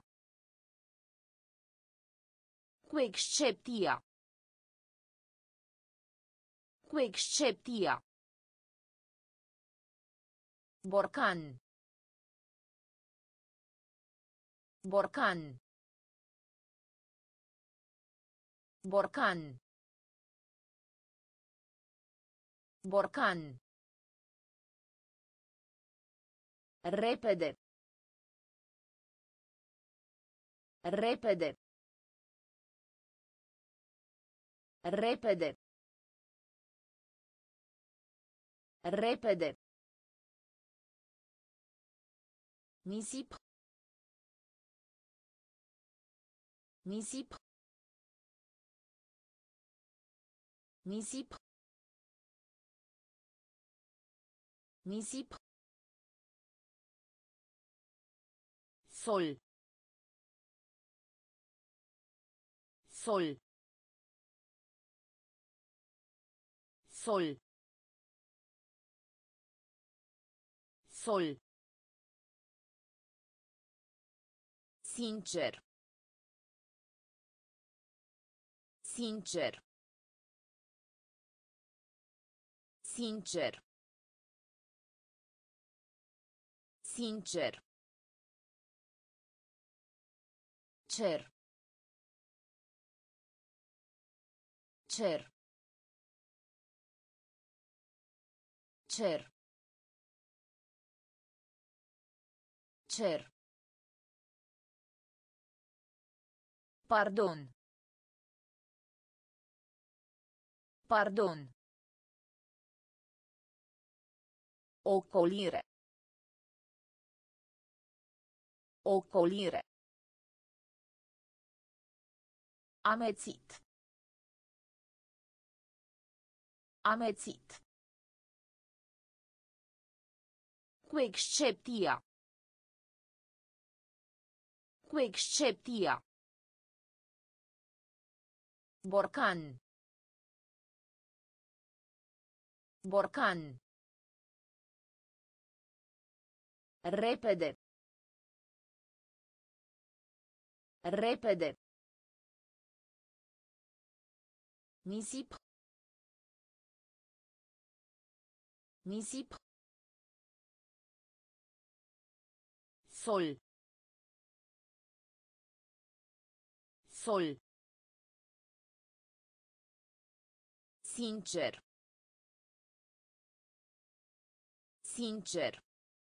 Cu excepția. Cu excepția. Borcan. Borcan. Borcan. Borcan. Repede. Repede. Repede. Repede. Nisip. Nisip. Nisip. Nisip. Sol. Sol. Sol. Sol. Sincer. Sincer. Sincer. Sincer. Cer. Cer. Cer. Cer. Pardon. Pardon. Ocolire. Ocolire. Amețit. Amețit. Cu excepția. Cu excepția. Borcan. Borcan. Repede. Repede. Nisip. Nisip. Sol. Sol. Sincer. Sincer.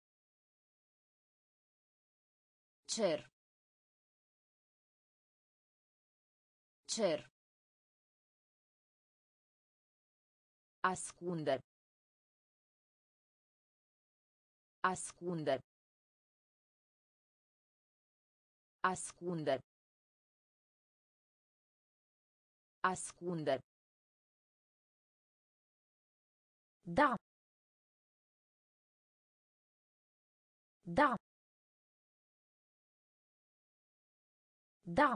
Cer. Cer. Ascunde. Ascunde. Ascunde. Ascunde. Da. Da. Da.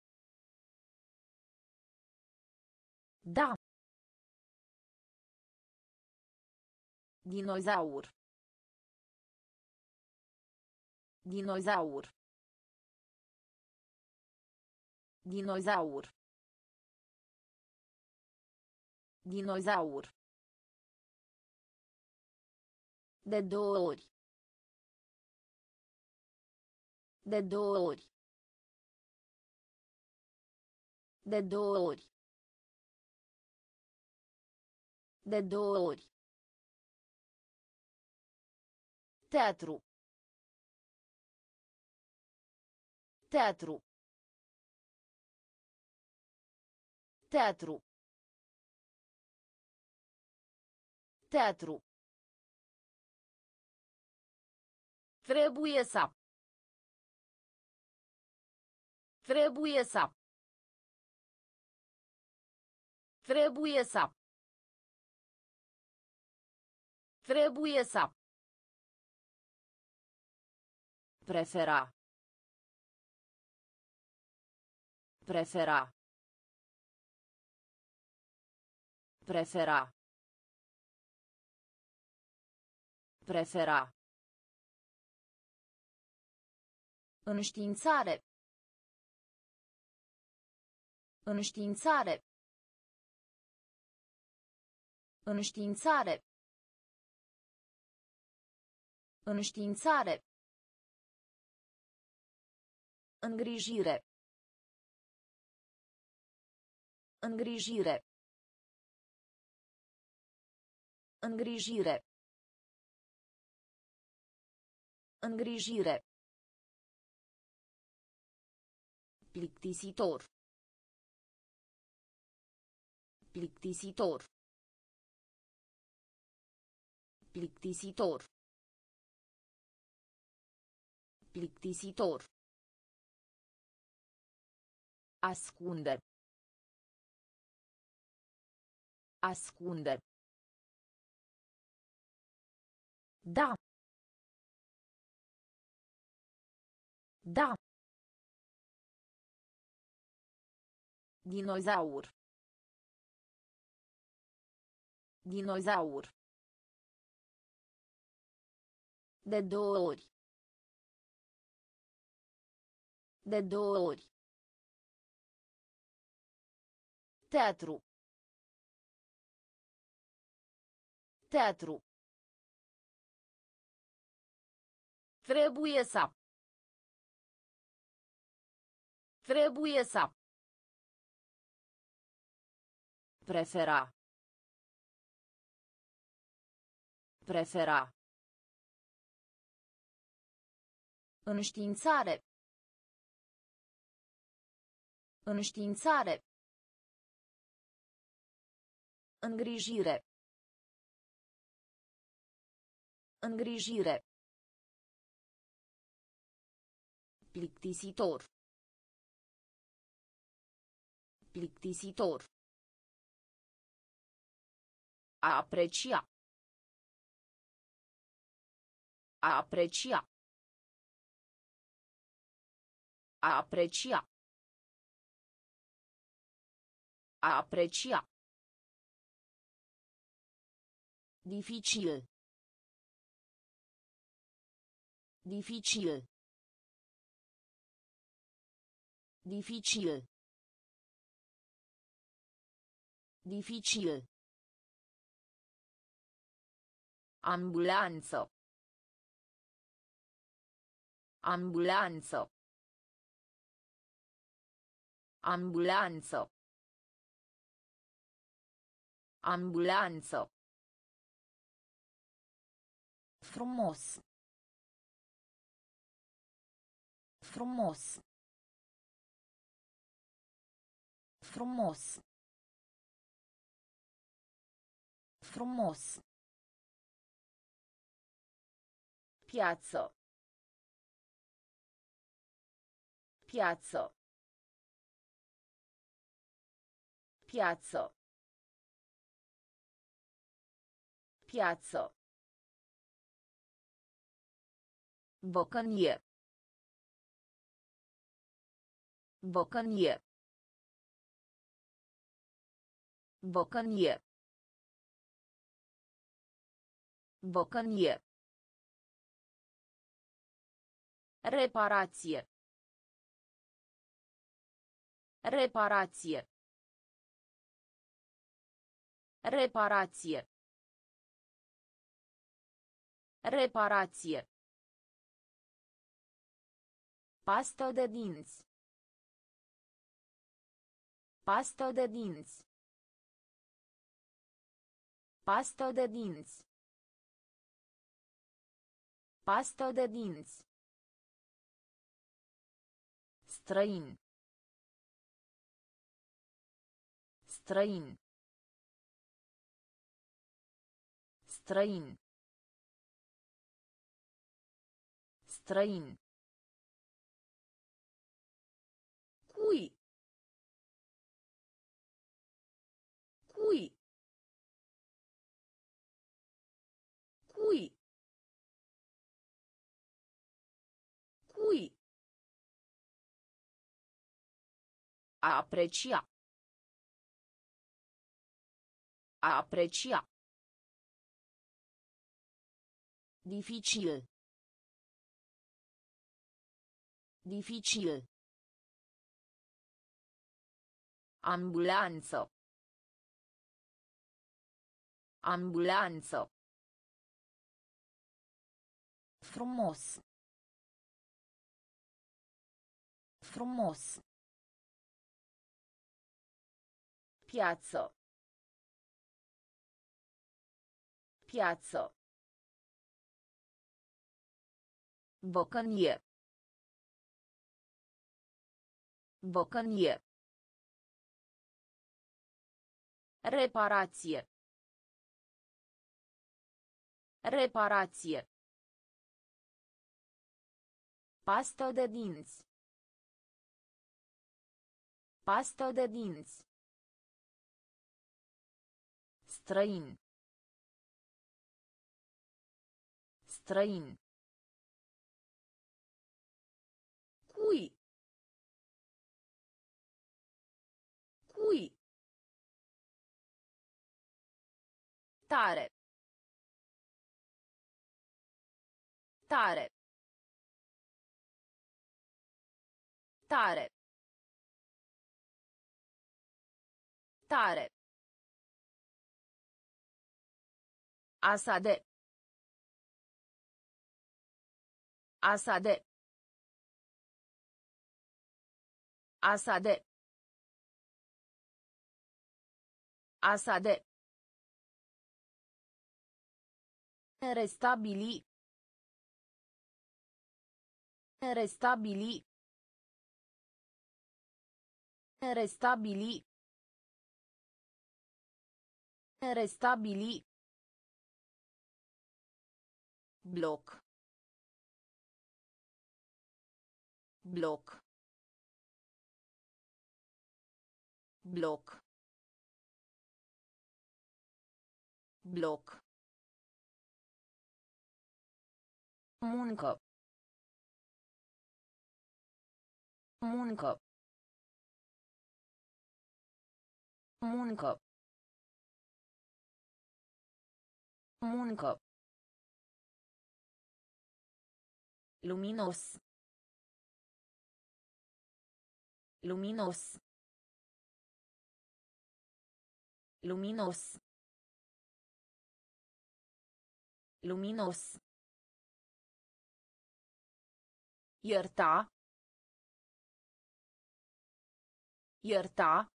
Da. Dinozaur. Dinozaur. Dinozaur. Dinozaur. De două ori. De două ori. De două ori. De două ori. Teatru. Teatru. Teatru. Teatru. Trebuie să. Trebuie să. Trebuie să. Trebuie să. Prefera. Prefera. Prefera. Prefera. Înștiințare. Înștiințare. Înștiințare. Înștiințare. Îngrijire. Îngrijire. Îngrijire. Îngrijire. Plictisitor. Plictisitor. Plictisitor. Plictisitor. Ascunde. Ascunde. Da. Da. Dinozaur. Dinozaur. De două ori. De două ori. Teatru. Teatru. Trebuie să. Trebuie să. Prefera. Prefera. Înștiințare. Înștiințare. Îngrijire. Îngrijire. Plictisitor. Plictisitor. A aprecia. A aprecia. A aprecia. A aprecia. Dificil. Dificil. Dificil. Dificil. Ambulanță. Ambulanță. Ambulanță. Ambulanță. Frumos. Frumos. Frumos. Frumos. Piață. Piață. Piață. Piață. Bocănie. Bocănie. Bocănie. Bocănie. Reparație. Reparație. Reparație. Reparație. Pastă de dinți. Pastă de dinți. Pastă de dinți. Pastă de dinți. Străin. Străin. Străin. Străin. Cui. Cui. Cui. Cui. A aprecia. A aprecia. Dificil. Dificil. Ambulanță. Ambulanță. Frumos. Frumos. Piață. Piață. Bocănie. Bocănie. Reparație. Reparație. Pastă de dinți. Pastă de dinți. Străin. Străin. Cui. Cui. Tare. Tare. Tare. Tare. Asade. Asade. Asade. Asade. Restabili. Restabili. Restabili. Restabili. Bloc. Bloc. Bloc. Bloc. Muncă. Muncă. Muncă. Muncă. Luminos. Luminos. Luminos. Luminos. Ierta. Ierta.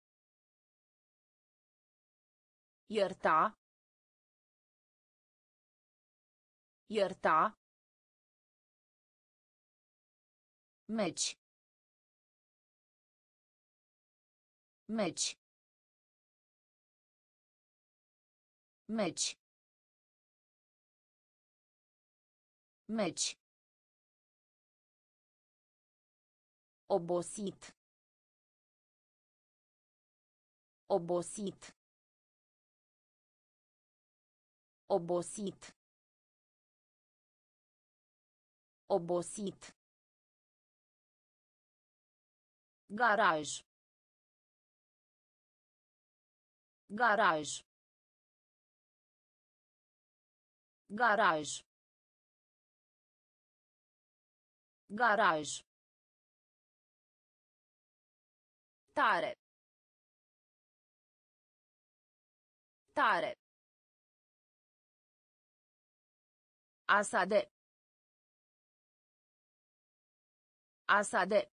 Ierta. Ierta. Meci. Meci. Meci. Meci. Obosit. Obosit. Obosit. Obosit. Garaj. Garaj. Garaj. Garaj. Tare. Tare. Asade. Asade.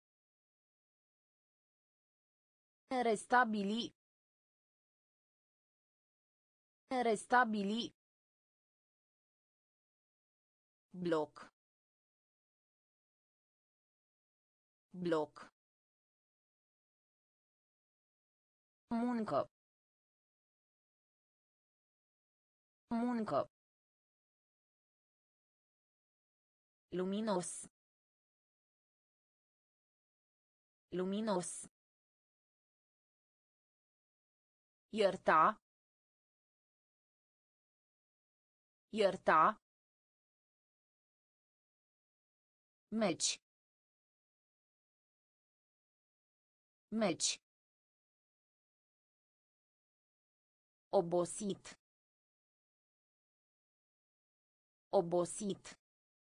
Restabili. Restabili. Bloc. Bloc. Muncă. Muncă. Luminos. Luminos. Ierta. Ierta. Meci. Meci. Obosit. Obosit.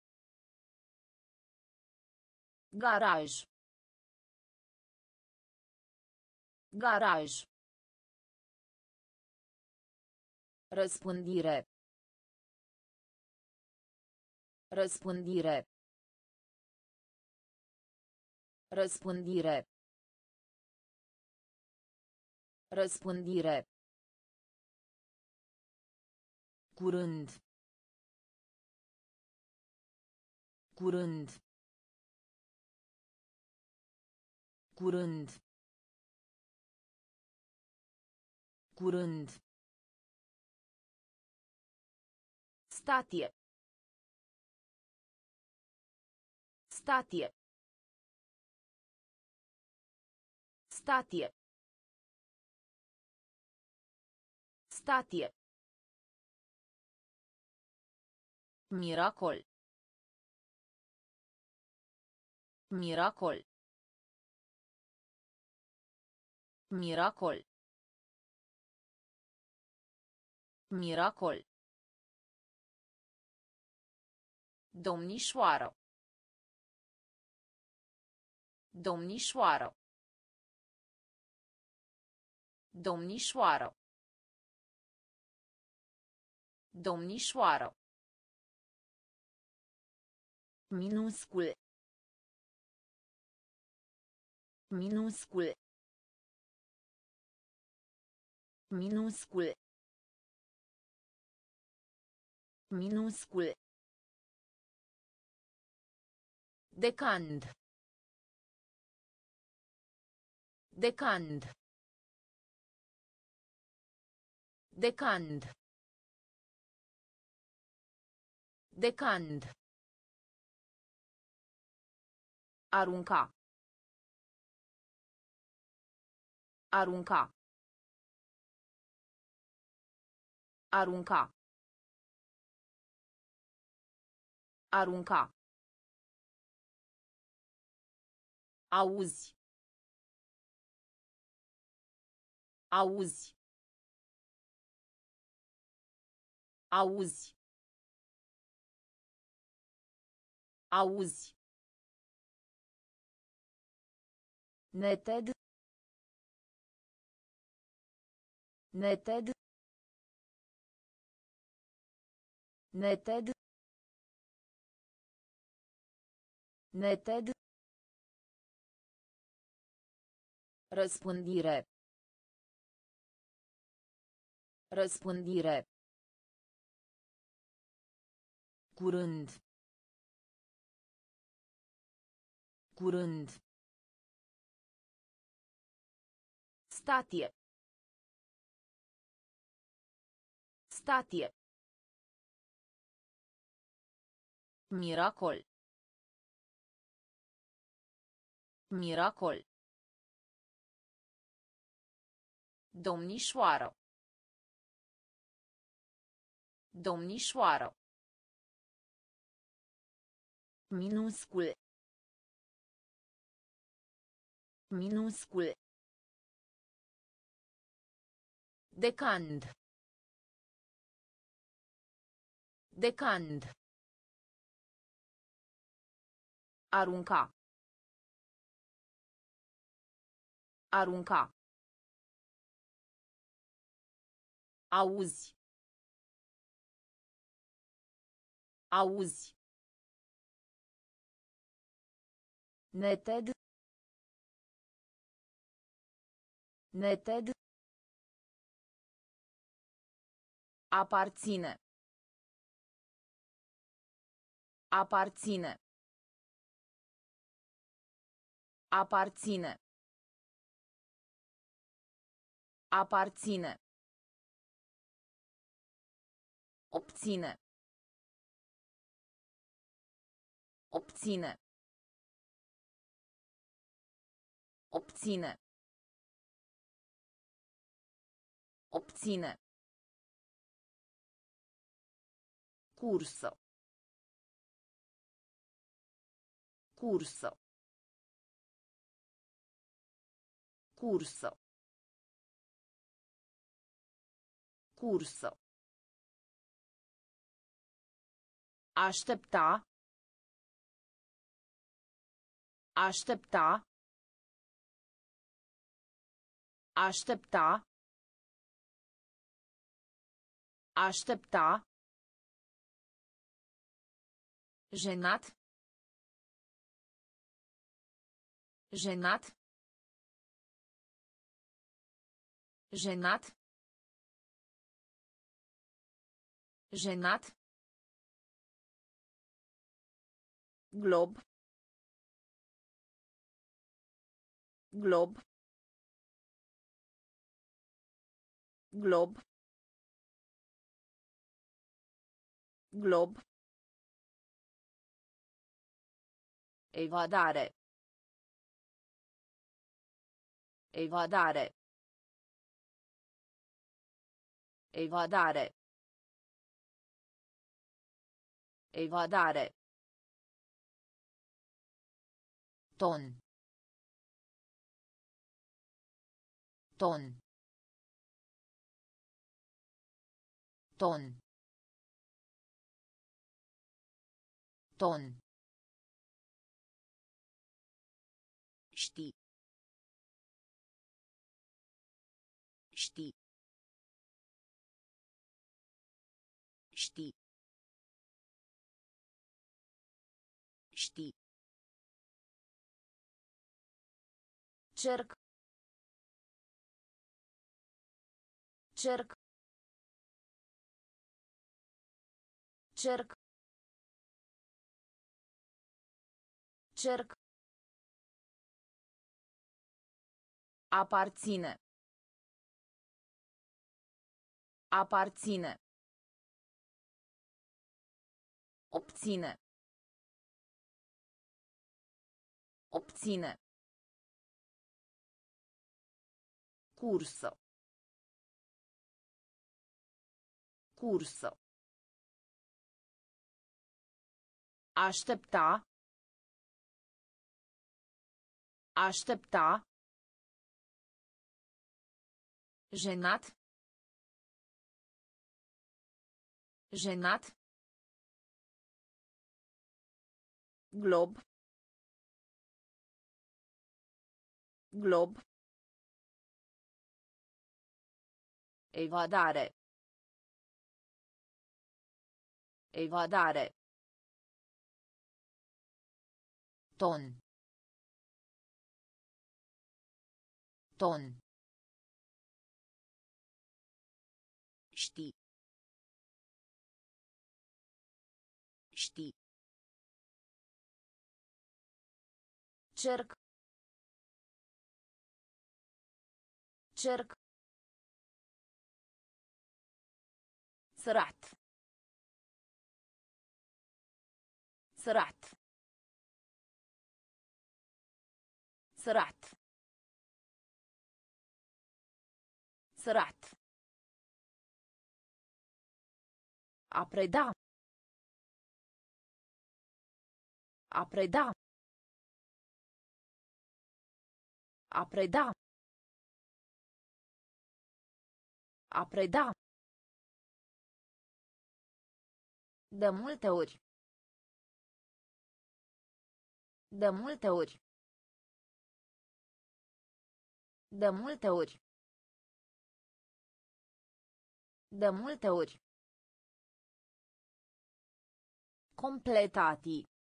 Garaj. Garaj. Răspândire. Răspândire. Răspândire. Răspândire. Curând. Curând. Curând. Curând. Statie. Statie. Statie. Statie. Miracol. Miracol. Miracol. Miracol. Domnișoară. Domnișoară. Domnișoară. Domnișoară. Minuscul. Minuscul. Minuscul. Minuscul. Decand. Decand. Decand. Decand. Arunca. Arunca. Arunca. Arunca. Auzi. Auzi. Auzi. Auzi. Neted. Neted. Neted. Neted. Răspândire. Răspândire. Curând. Curând. Statie. Statie. Miracol. Miracol. Domnișoară. Domnișoară. Minuscul. Minuscul. Decand. Decand. Arunca. Arunca. Auzi. Auzi. Neted. Neted. Aparține. Aparține. Aparține. Aparține. Obține. Obține. Obține. Obține. Cursă. Cursă. Cursă. Cursă. Aștepta. Aștepta. Aștepta. Aștepta. Jenat. Jenat. Jenat. Jenat. Glob. Glob. Glob. Glob. Evadare. Evadare. Evadare. Evadare. Ton. Ton. Ton. Ton. Știi. Știi. Știi. Știi. Cerc. Cerc. Cerc. Cerc. Aparține. Aparține. Obține. Obține. Cursă. Cursă. Aștepta. Aștepta. Jenat. Jenat. Glob. Glob. Evadare. Evadare. Ton. Ton. Știi. Știi. Cerc. Cerc. سرعت سرعت سرعت سرعت a preda a preda a preda a preda de multe ori de multe ori de multe ori de multe ori completati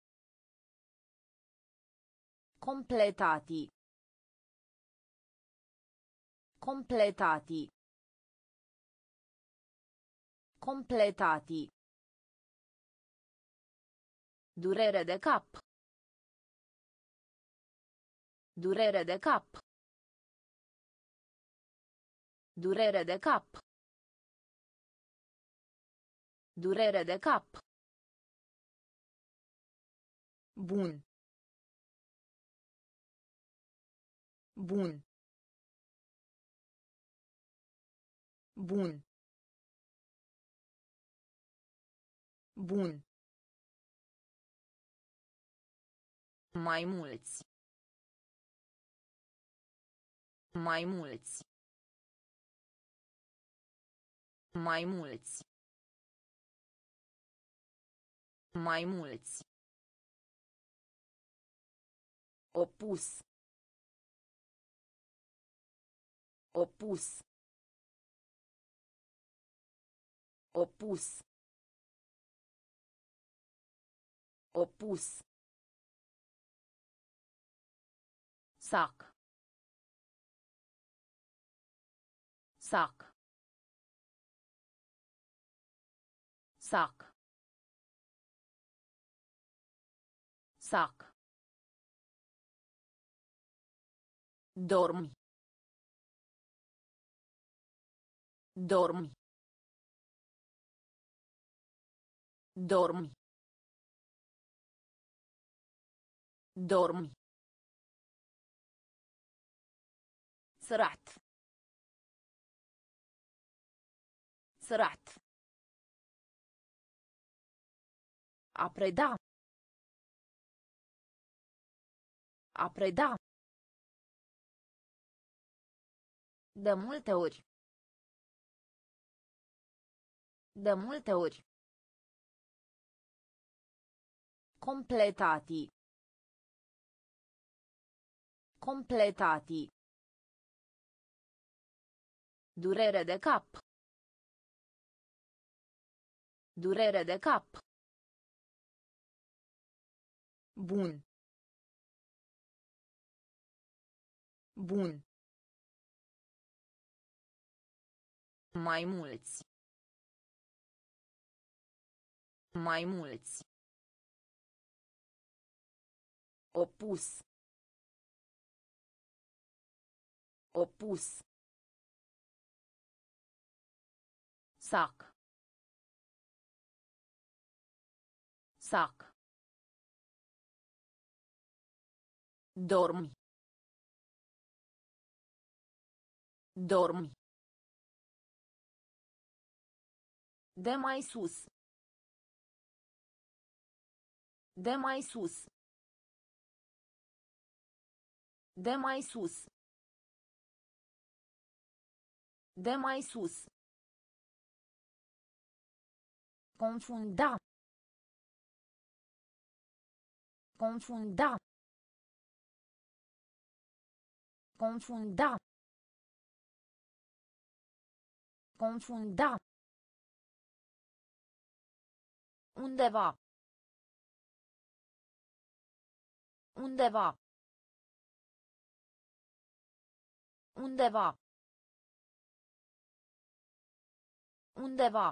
completati completati completati durere de cap durere de cap durere de cap durere de cap bun bun bun bun mai mulți mai mulți mai mulți mai mulți opus opus opus opus sac sac sac sac dormi dormi dormi dormi سرعت سرعت a preda a preda de multe ori de multe ori completati completati durere de cap durere de cap bun bun mai mulți mai mulți opus opus sac sac dormi dormi de mai sus de mai sus de mai sus de mai sus confunda confunda confunda confunda undeva undeva undeva undeva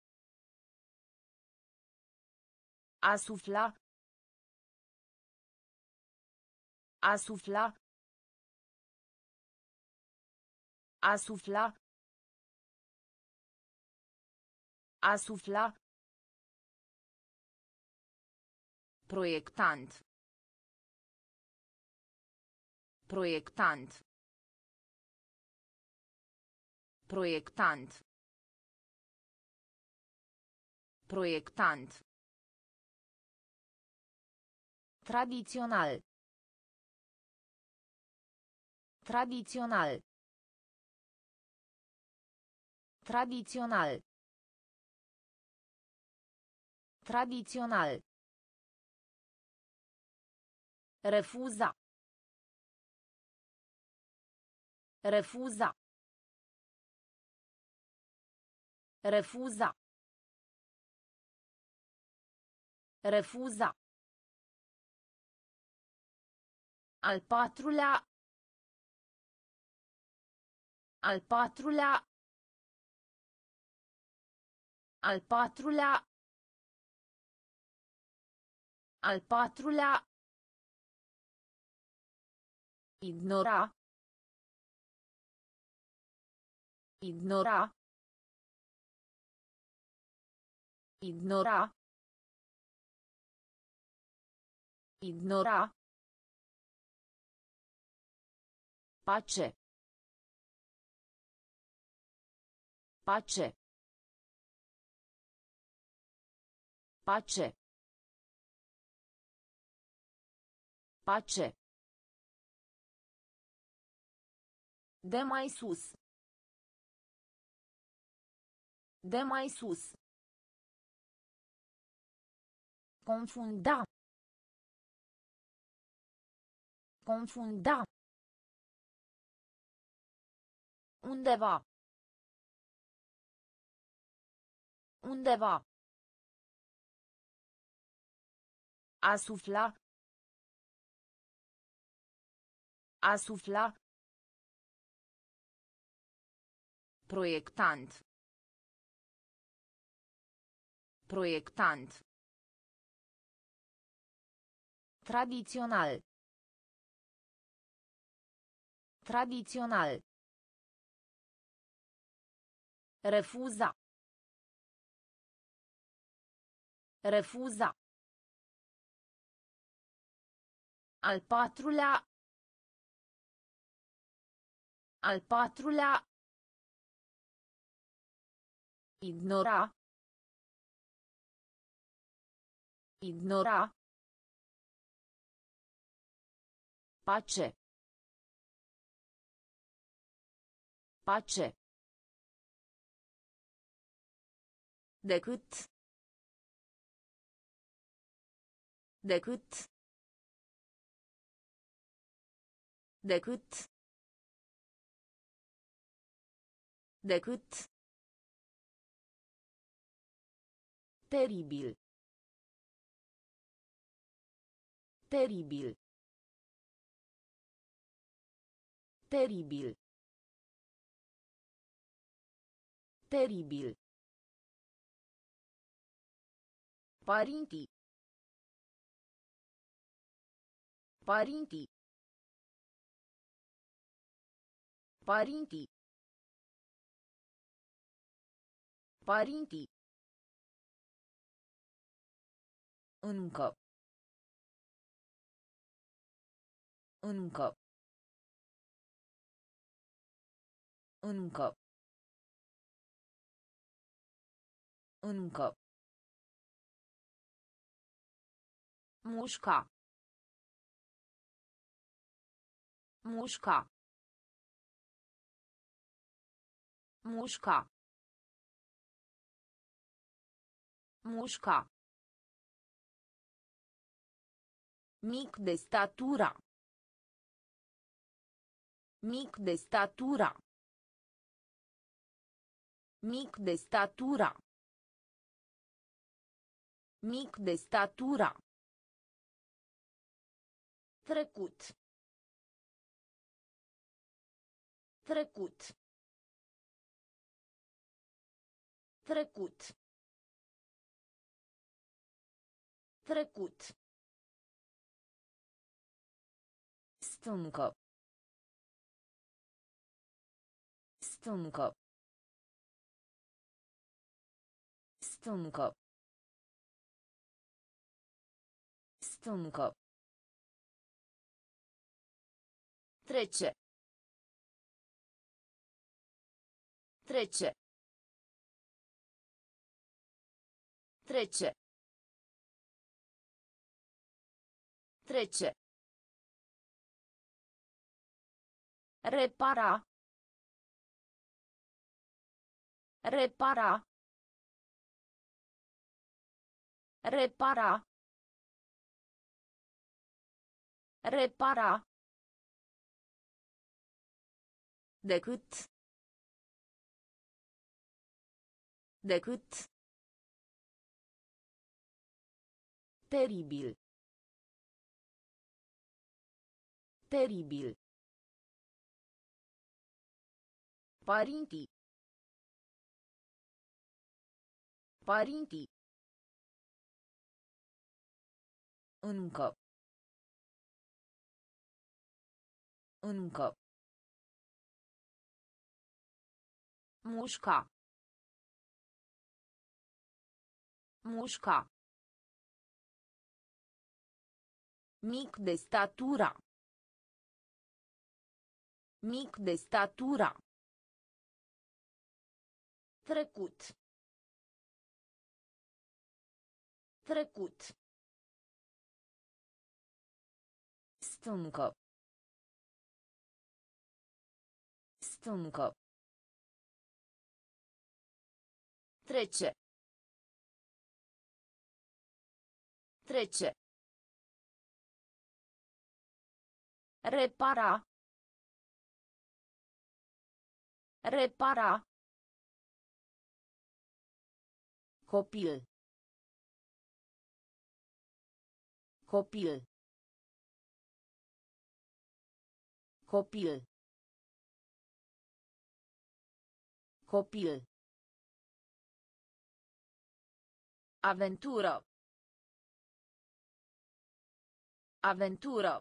a sufla a sufla a sufla A sufla. Proiectant. Proiectant. Proiectant. Proiectant. Tradițional. Tradițional. Tradițional. Tradițional. Refuza. Refuza. Refuza. Refuza. Al patrulea. Al patrulea. Al patrulea. Al patrulea. Ignora. Ignora. Ignora. Ignora. Pace. Pace. Pace. Pace. De mai sus. De mai sus. Confunda. Confunda. Undeva. Undeva. A sufla. A sufla. Proiectant. Proiectant. Tradițional. Tradițional. Refuza. Refuza. Al patrulea. Al patrulea. Ignora. Ignora. Pace. Pace. Decât. Decât. Decât. Decât. Teribil. Teribil. Teribil. Teribil. Părinții. Părinții. Părinții. Părinții. Încă. Încă. Încă. Încă. Mușca. Mușca. Mușca. Mușca. Mic de statura. Mic de statura. Mic de statura. Mic de statura. Trecut. Trecut. Trecut. Trecut. Stâncă. Stâncă. Stâncă. Stâncă. Trece. Trece. Trece. Trece. Repara. Repara. Repara. Repara. Decât. Decât. Teribil. Teribil. Părinții. Părinții. Încă. Încă. Mușca. Mușca. Mic de statura. Mic de statura. Trecut. Trecut. Stâncă. Stâncă. Trece. Trece. Repara. Repara. Copil. Copil. Copil. Copil. Aventură. Aventură.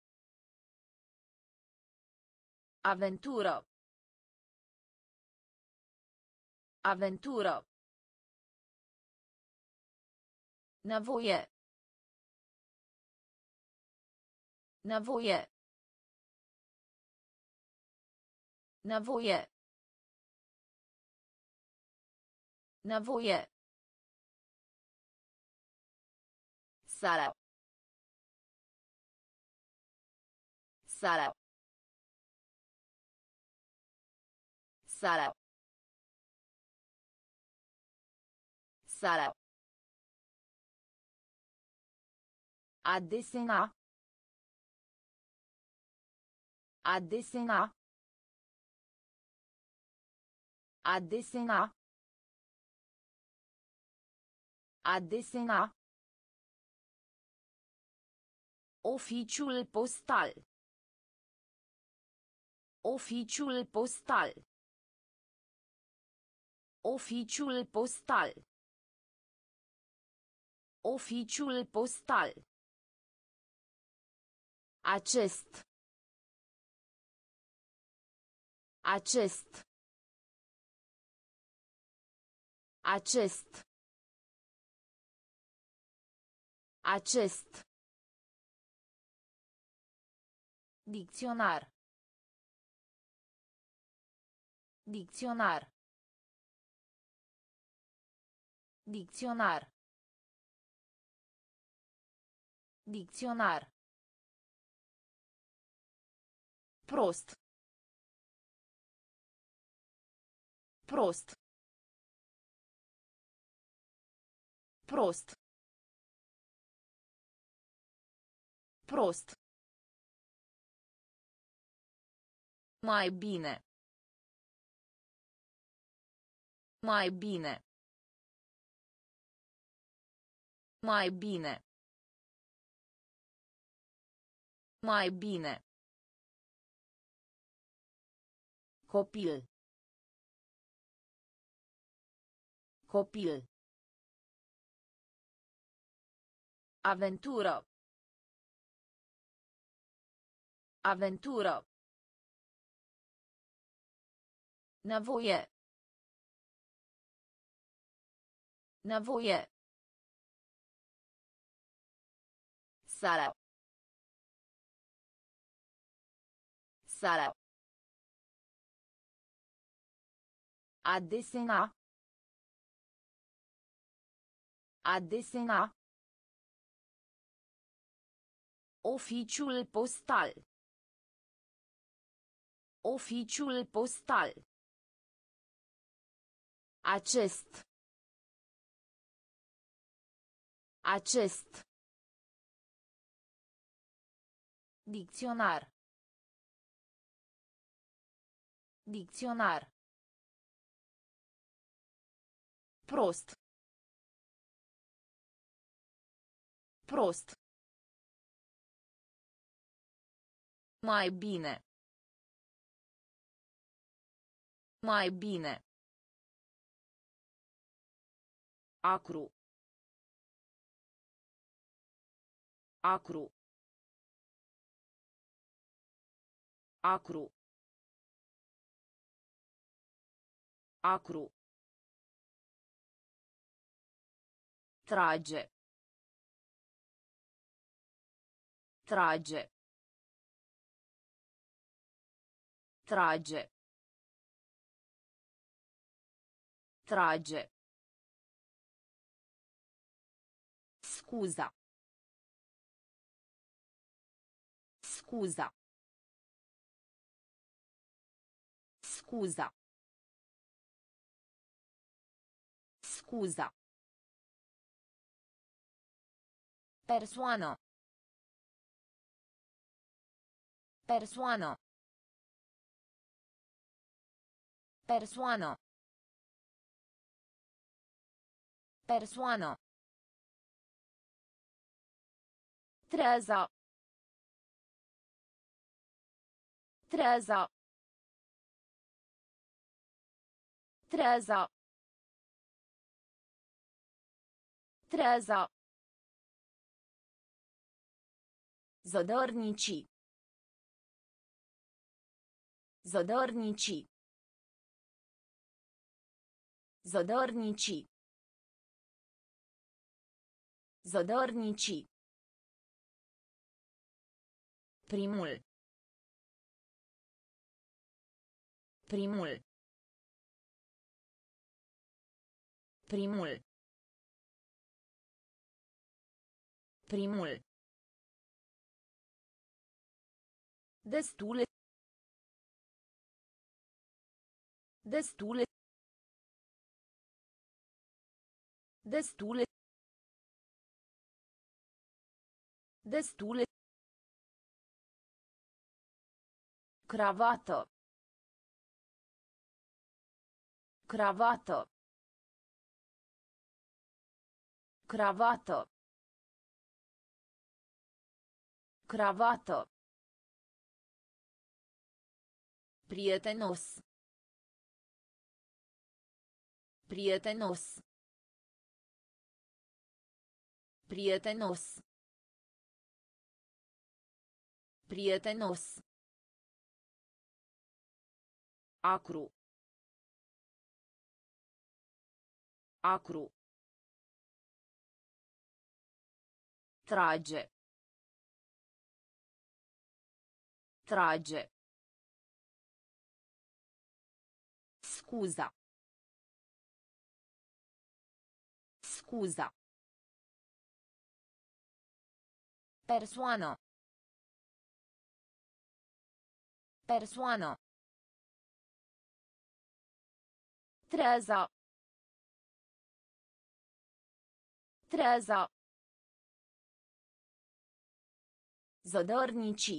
Aventură. Aventură. Nevoie. Nevoie. Nevoie. Nevoie. Sala. Sala. Sala. Sala. A desena. A desena. A desena. A desena. Oficiul postal. Oficiul postal. Oficiul postal. Oficiul postal. Acest. Acest. Acest. Acest. Dicționar. Dicționar. Dicționar. Dicționar. Prost. Prost. Prost. Prost. Mai bine. Mai bine. Mai bine. Mai bine. Copil. Copil. Aventură. Aventură. Nevoie. Nevoie. Sala. Sala. A desena. A desena. Oficiul postal. Oficiul postal. Acest. Acest. Dicționar. Dicționar. Prost. Prost. Mai bine. Mai bine. Acru. Acru. Acru. Acru. Trage. Trage. Trage. Trage. Scuza. Scuza. Scuza. Scuza. Persoană. Persoană. Persoană. Persoană. Treeza. Treeza. Treeza. Treeza. Zădărnici. Zădărnici. Zădărnici. Zădărnici. Primul. Primul. Primul. Primul. Destule. Destule. Destule. Destule. Cravată. Cravată. Cravată. Cravată. Prietenos. Prietenos. Prietenos. Prietenos. Acru. Acru. Trage. Trage. Scuza. Scuza. Persoană. Persoană. Treeza. Treeza. Zădărnici.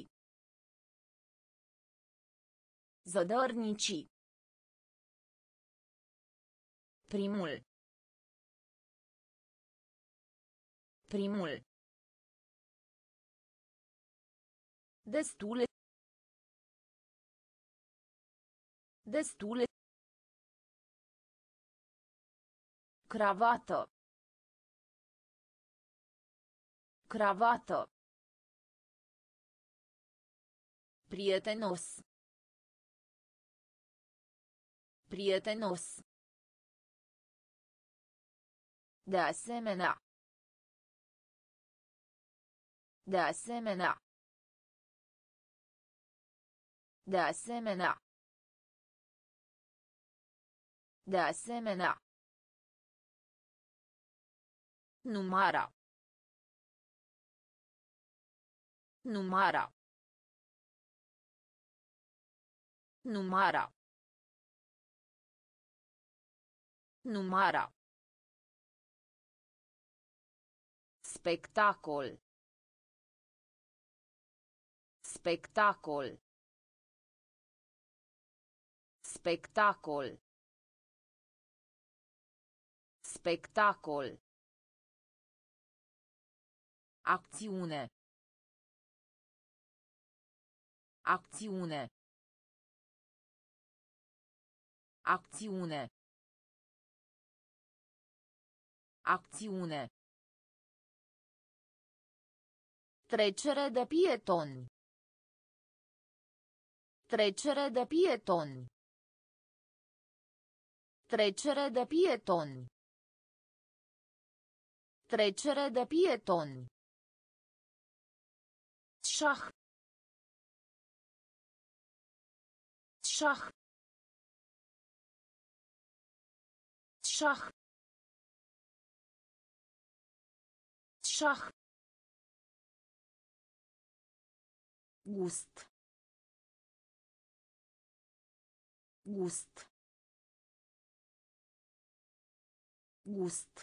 Zădărnici. Primul. Primul. Destule. Destule. Cravată. Cravată. Prietenos. Prietenos. De asemenea. De asemenea. De asemenea. De asemenea. Numara. Numara. Numara. Numara. Spectacol. Spectacol. Spectacol. Spectacol. Acțiune. Acțiune. Acțiune. Acțiune. Trecere de pietoni. Trecere de pietoni. Trecere de pietoni. Trecere de pietoni. Șah. Șah. Șah. Șah. Gust. Gust. Gust.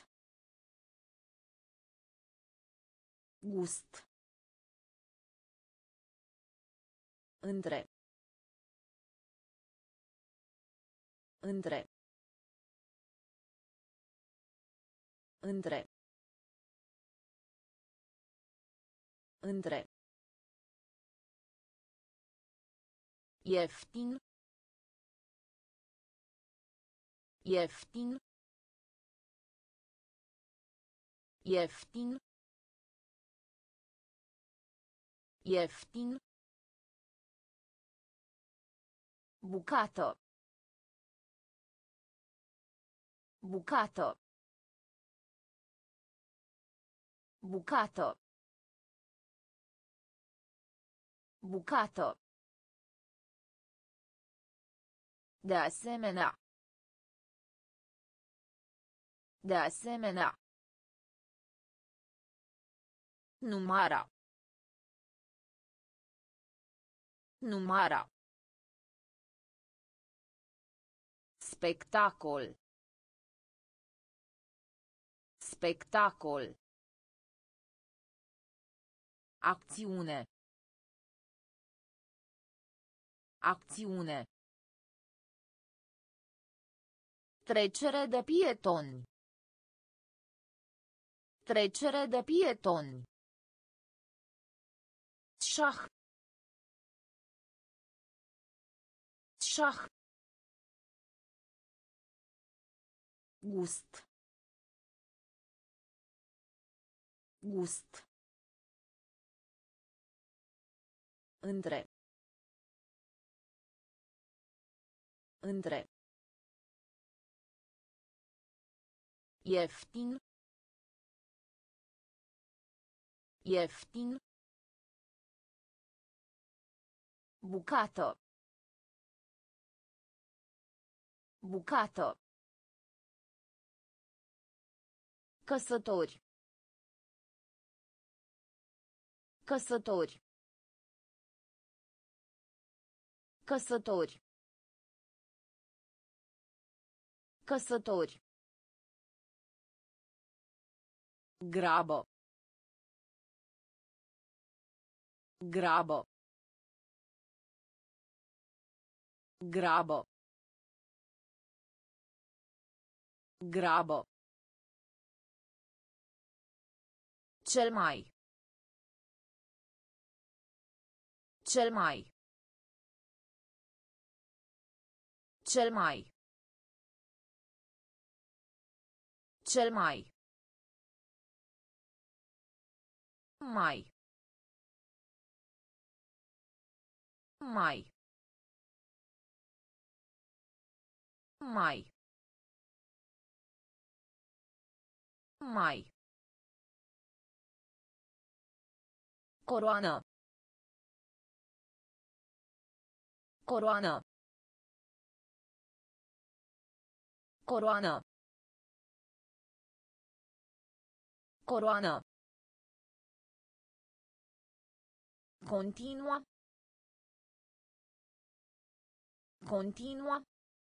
Gust. Între. Între. Între. Între. Ieftin. Ieftin. Ieftin. Ieftin. Bucată. Bucată. Bucată. Bucată. De asemenea. De asemenea. Numara. Numara. Spectacol. Spectacol. Acțiune. Acțiune. Trecere de pietoni. Trecere de pietoni. Șah. Șah. Gust. Gust. Între. Între. Ieftin. Ieftin. Bucată. Bucată. Căsători. Căsători. Căsători. Căsători. Grabă. Grabă. Grabă. Grabă. Cel mai. Cel mai. Cel mai. Cel mai. Mai. Mai. Mai. Mai. Coroană. Coroană. Coroană. Coroană. Continua. Continua.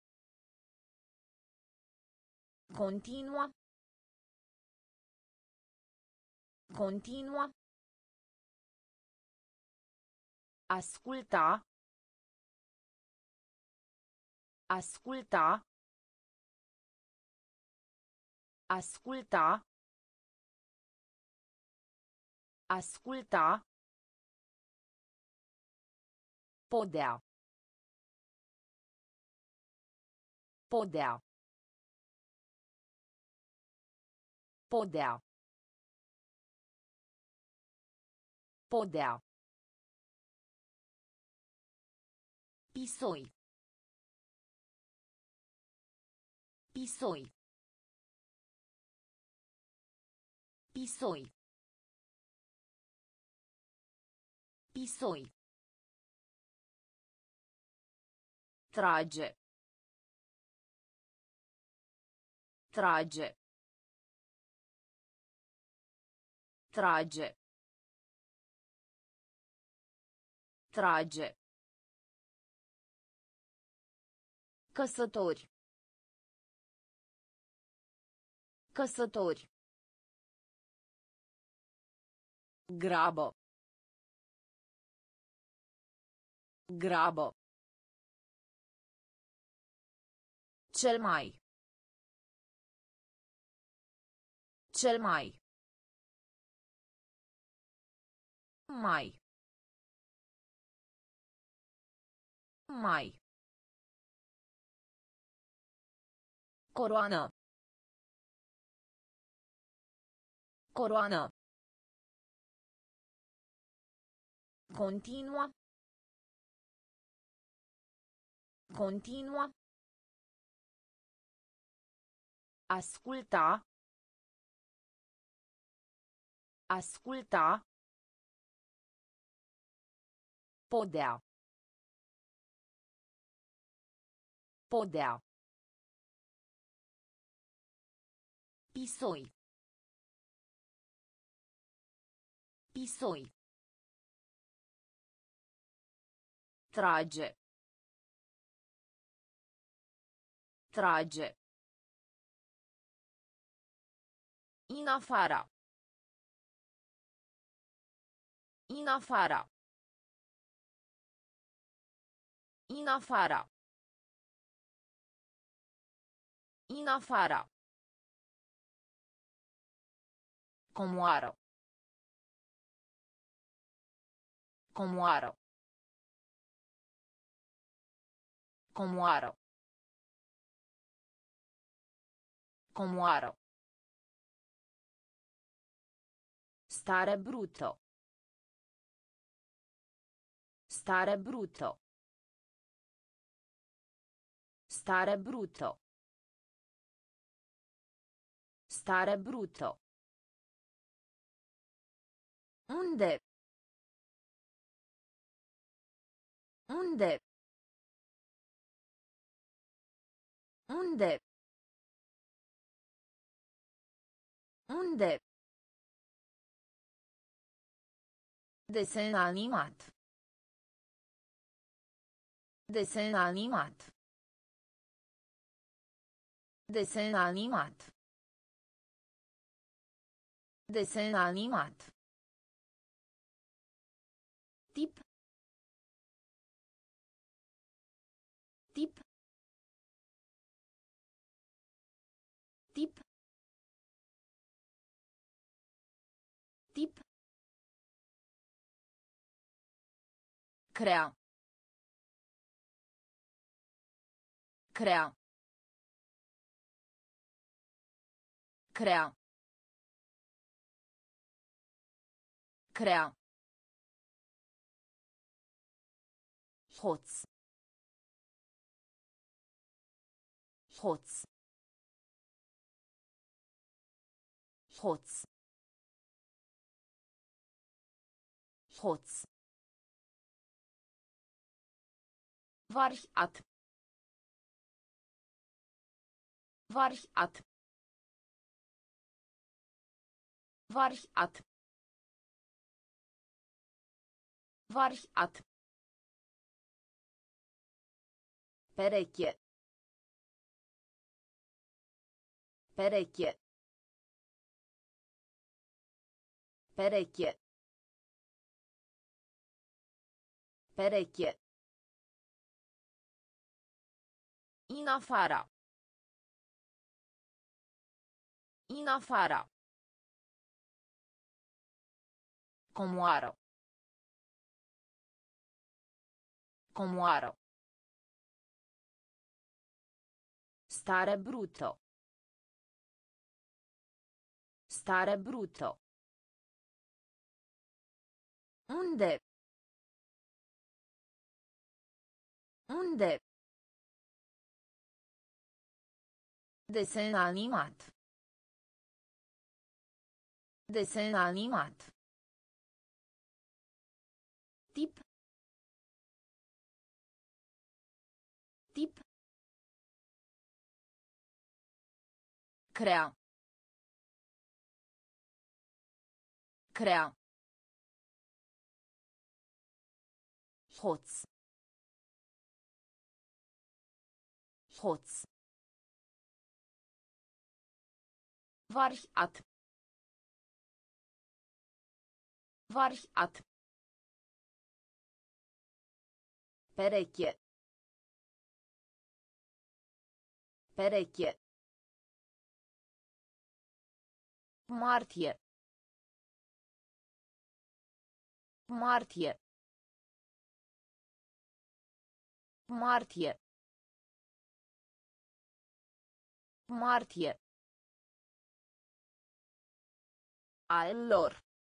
Continua. Continua. Asculta. Asculta. Asculta. Asculta. Podea. Podea. Podea. Podea. Pisoi. Pisoi. Pisoi. Pisoi. Trage. Trage. Trage. Trage. Căsători. Căsători. Grabă. Grabă. Cel mai. Cel mai. Mai. Mai. Coroană. Coroană. Continua. Continua. Asculta. Asculta. Podea. Podea. Pisoi. Pisoi. Trage. Trage. In afara. In afara. In afara. In afara. Comoară. Comoară. Comoară. Comoară. Stare brutto. Stare brutto. Stare brutto. Stare brutto. Unde? Unde? Unde? Unde? Desen animat. Desen animat. Desen animat. Desen animat. Tip. Tip. Tip. Tip. Crea. Crea. Crea. Crea. Hoț. Hoț. Hoț. Hoț. Variat. Variat. Variat. Variat. Pereche. Pereche. Pereche. Pereche. In afara. In afara. Comoară. Comoară. Stare brutto. Stare brutto. Unde? Unde? Desen animat. Desen animat. Tip. Tip. Crea. Crea. Hoț. Hoț. Variat. Variat. Pereche. Pereche. Martie. Martie. Martie. Martie. A lor.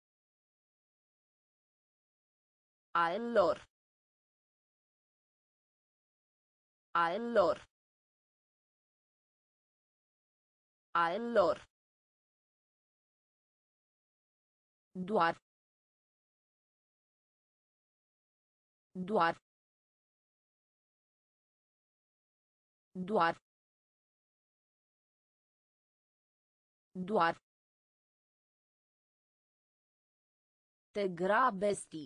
A lor. A lor. A lor. Doar. Doar. Doar. Doar. Te grabesti.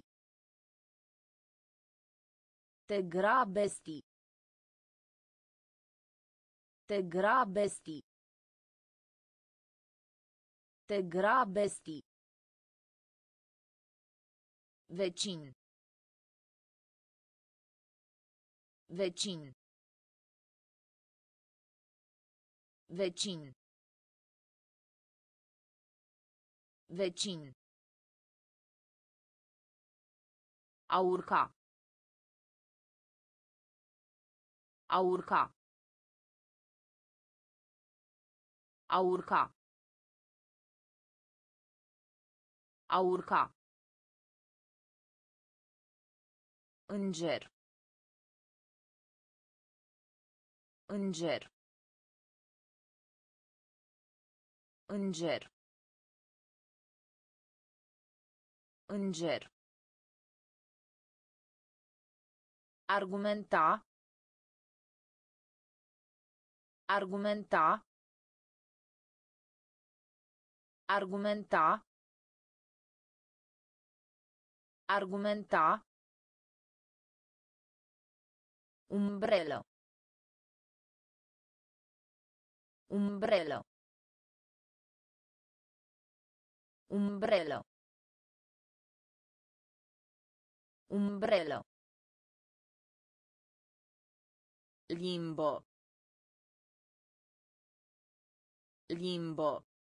Te grabesti. Te grabesti. Te grabesti. Vecin. Vecin. Vecin. Vecin. A urca. A urca. A urca. A urca. Înger. Înger. Înger. Înger. Argumenta. Argumenta. Argumenta. Argumenta. Umbrello. Umbrello. Umbrello. Umbrello. Limbo. Limbo.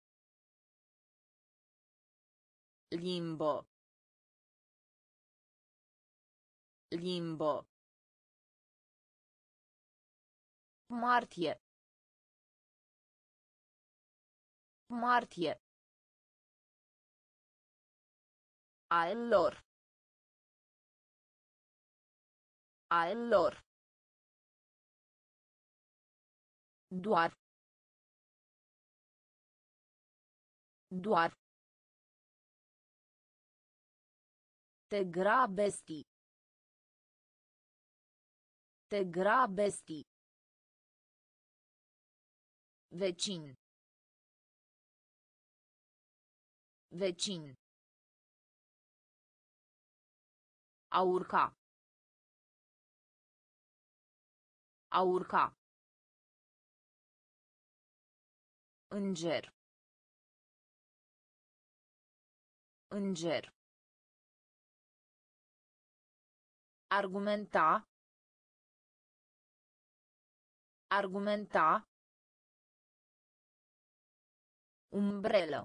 Limbo. Limbo. Martie. Martie. A lor. A lor. Doar. Doar. Te grabesti. Te grabesti. Vecin. Vecin. A urca. A urca. Înger. Înger. Argumenta. Argumenta. Umbrello.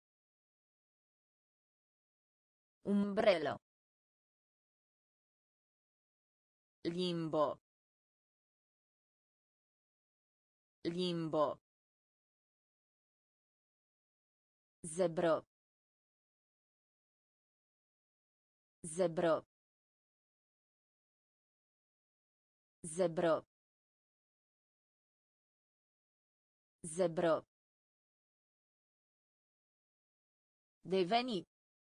Umbrello. Limbo. Limbo. Zebro. Zebro. Zebro. Zebro. Deveni.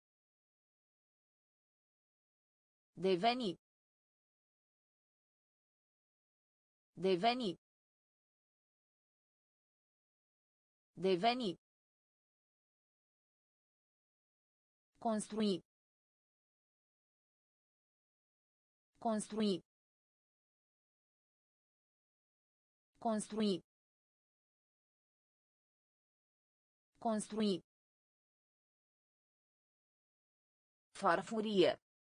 Deveni. Deveni. Deveni. Construi. Construi. Construi. Construi. Farfurie.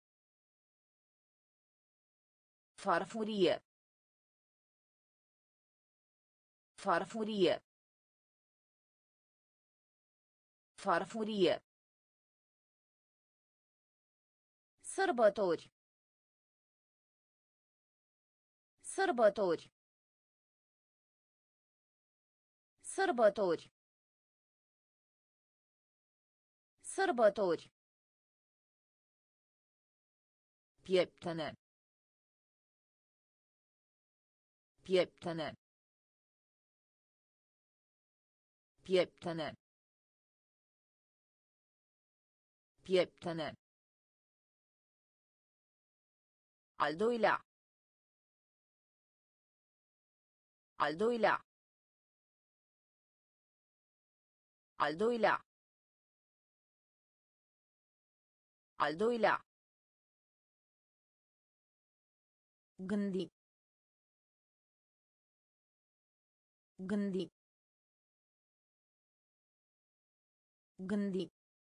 Farfurie. Farfurie. Farfurie. Sărbători. Sărbători. Sărbători. Sărbători. Pieptene. Pieptene. Pieptene. Pieptene. Al doilea. Al doilea. Al doilea. Al doilea. Gândi. Gândi. Gândi.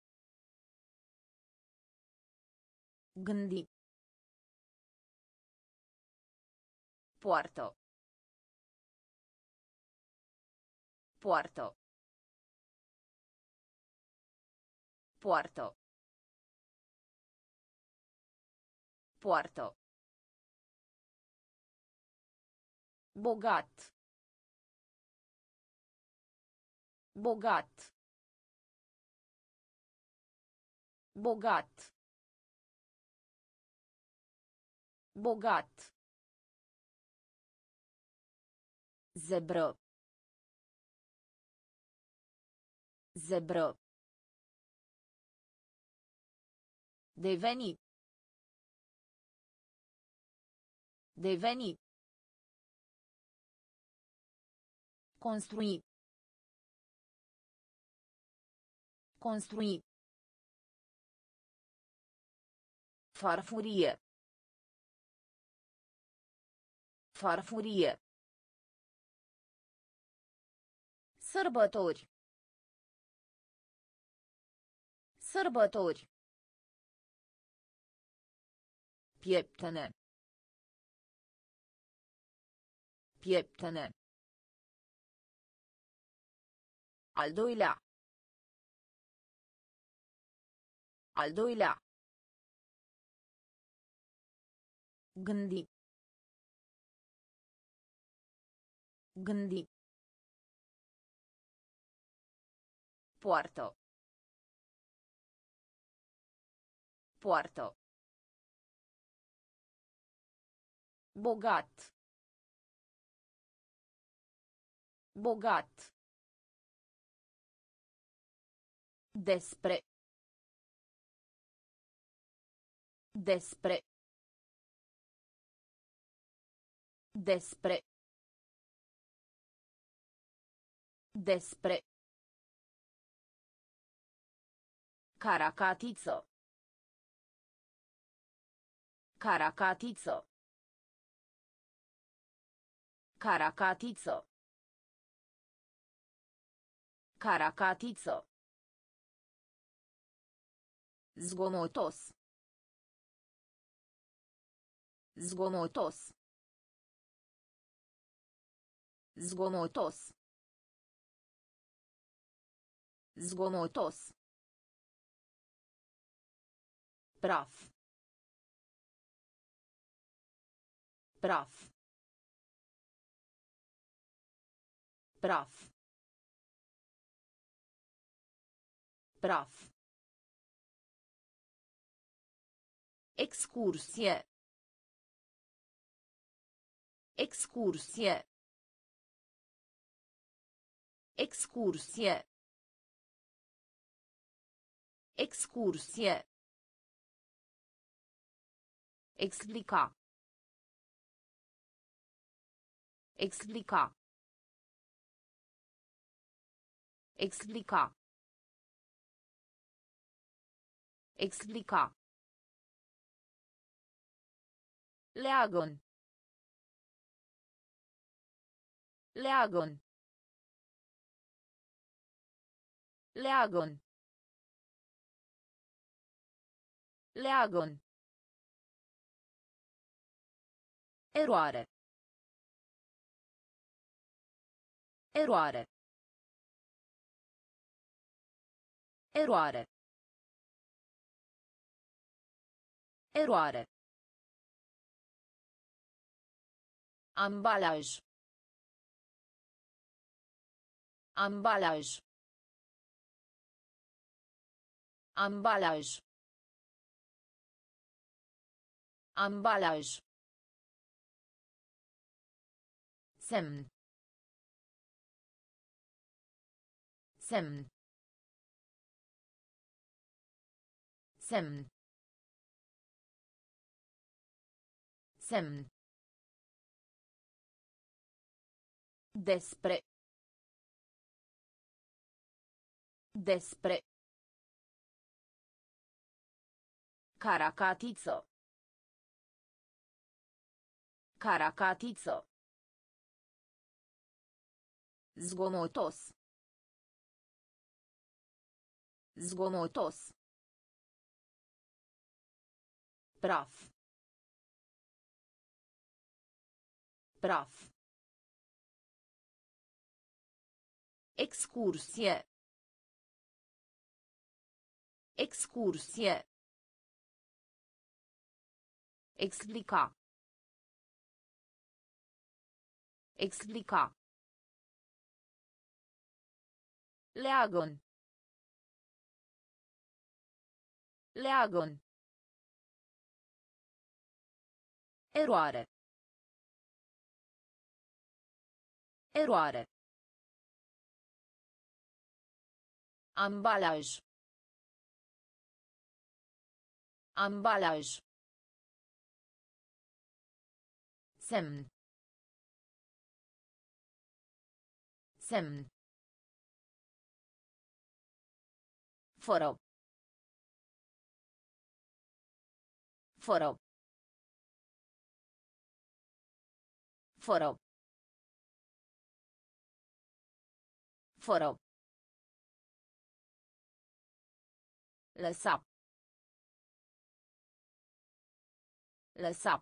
Gândi. Poartă. Poartă. Poartă. Poartă. Bogat. Bogat. Bogat. Bogat. Zebră. Zebră. Deveni. Deveni. Construi. Construi. Farfurie. Farfurie. Sărbători. Sărbători. Pieptene. Pieptene. Al doilea. Al doilea. Gândi. Gândi. Poartă. Poartă. Bogat. Bogat. Despre. Despre. Despre. Despre. Caracatiță. Caracatiță. Caracatiță. Caracatiță. Zgomotos. Zgomotos. Zgomotos. Zgomotos. Praf. Praf. Praf. Praf. Excursie. Excursie. Excursie. Excursie. Explica. Explica. Explica. Explica. Leagăn. Leagăn. Leagăn. Leagăn. Eroare. Eroare. Eroare. Eroare. Ambalaj. Ambalaj. Ambalaj. Ambalaj. Semn. Semn. Semn. Semn. Despre. Despre. Caracatiță. Caracatiță. Zgomotos. Zgomotos. Praf. Praf. Excursie. Excursie. Explica. Explica. Leagăn. Leagăn. Eroare. Eroare. Ambalaj. Ambalaj. Semn. Semn. Fără. Fără. Fără. Fără. Lăsa. Lăsa.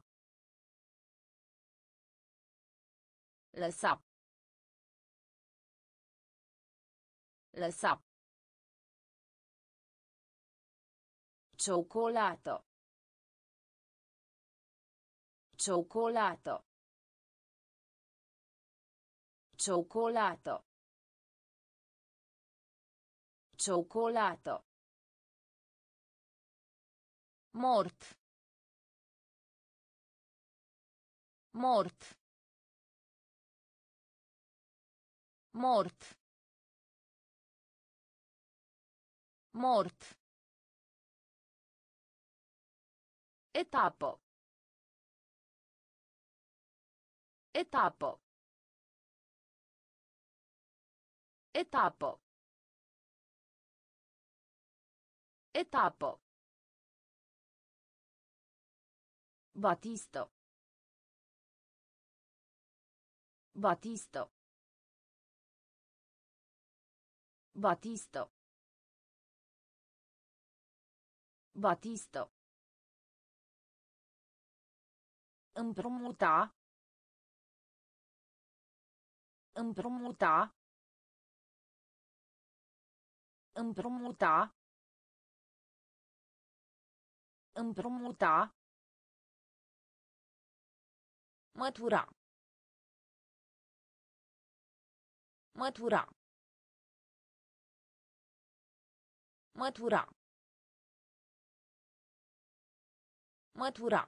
Lăsa. Lăsa. Cioccolato. Cioccolato. Cioccolato. Cioccolato. Mort. Mort. Mort. Mort. Etapă. Etapă. Etapă. Etapă. Batistă. Batistă. Batistă. Batistă. Împrumuta. Împrumuta. Împrumuta. Împrumuta. Mătura. Mătura. Mătura. Mătura.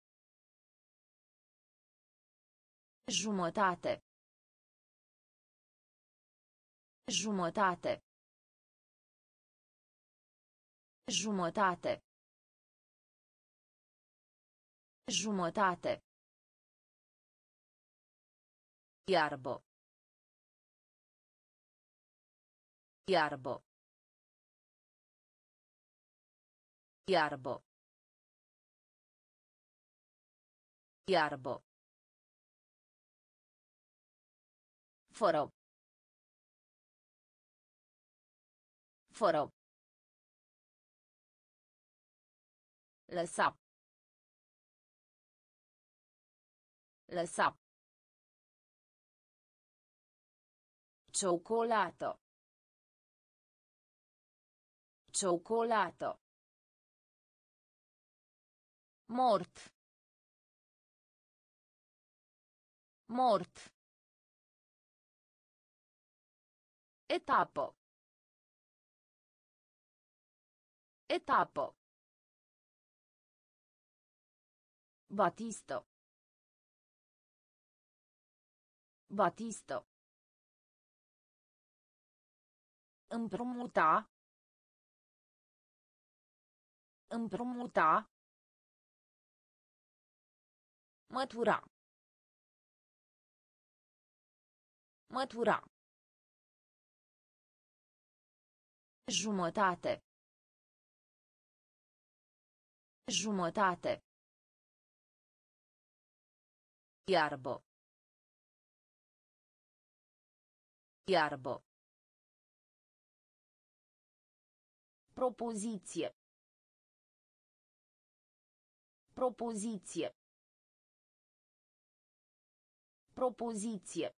Jumătate. Jumătate. Jumătate. Jumătate. Iarbă. Iarbă. Iarbă. Iarbă. Fără. Fără. Lăsa. Lăsa. Ciocolată. Ciocolată. Mort. Mort. Etapă. Etapă. Batistă. Batistă. Împrumuta. Împrumuta. Mătura. Mătura. Jumătate. Jumătate. Iarbă. Iarbă. Propoziție. Propoziție. Propoziție.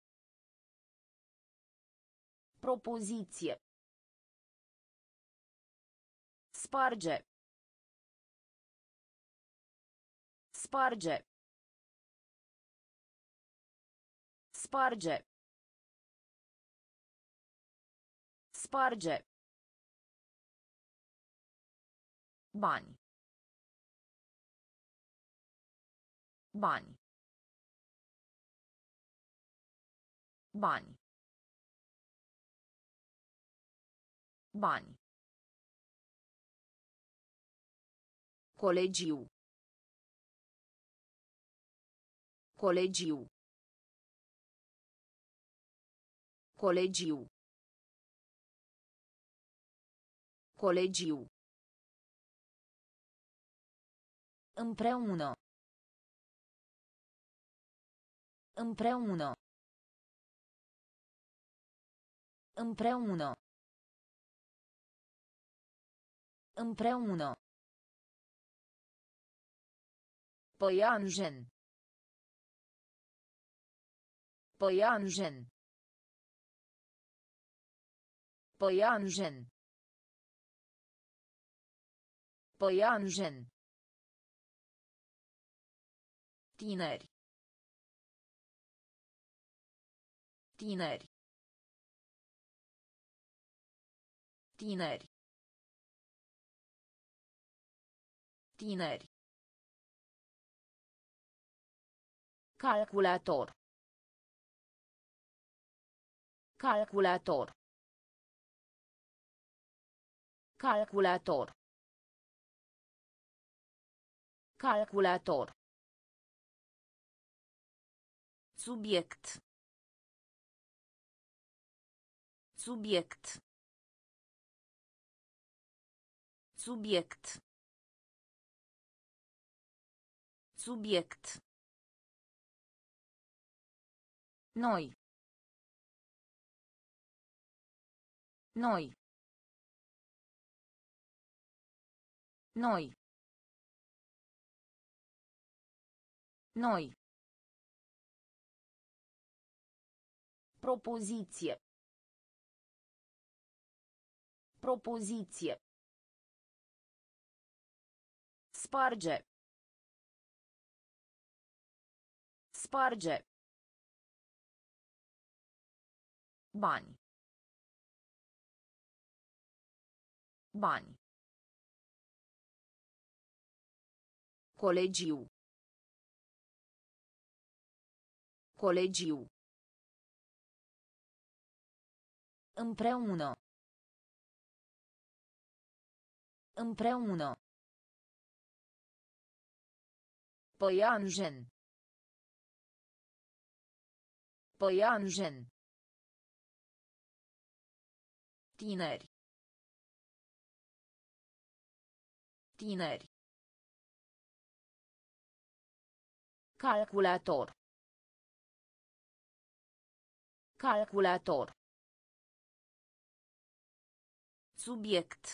Propoziție. Sparge. Sparge. Sparge. Sparge. Bani. Bani. Bani. Bani. Colegiu. Colegiu. Colegiu. Colegiu. Împreună. Împreună. Împreună. Împreună. Păianjen. Păianjen. Păianjen. Păianjen. Tineri. Tineri. Tineri. Tineri. Calculator. Calculator. Calculator. Calculator. Subiect. Subiect. Subiect. Subiect. Noi. Noi. Noi. Noi. Propoziție. Propoziție. Sparge. Sparge. Bani. Bani. Colegiu. Colegiu. Împreună. Împreună. Păianjen. Păianjen. Tineri. Tineri. Calculator. Calculator. Subiect.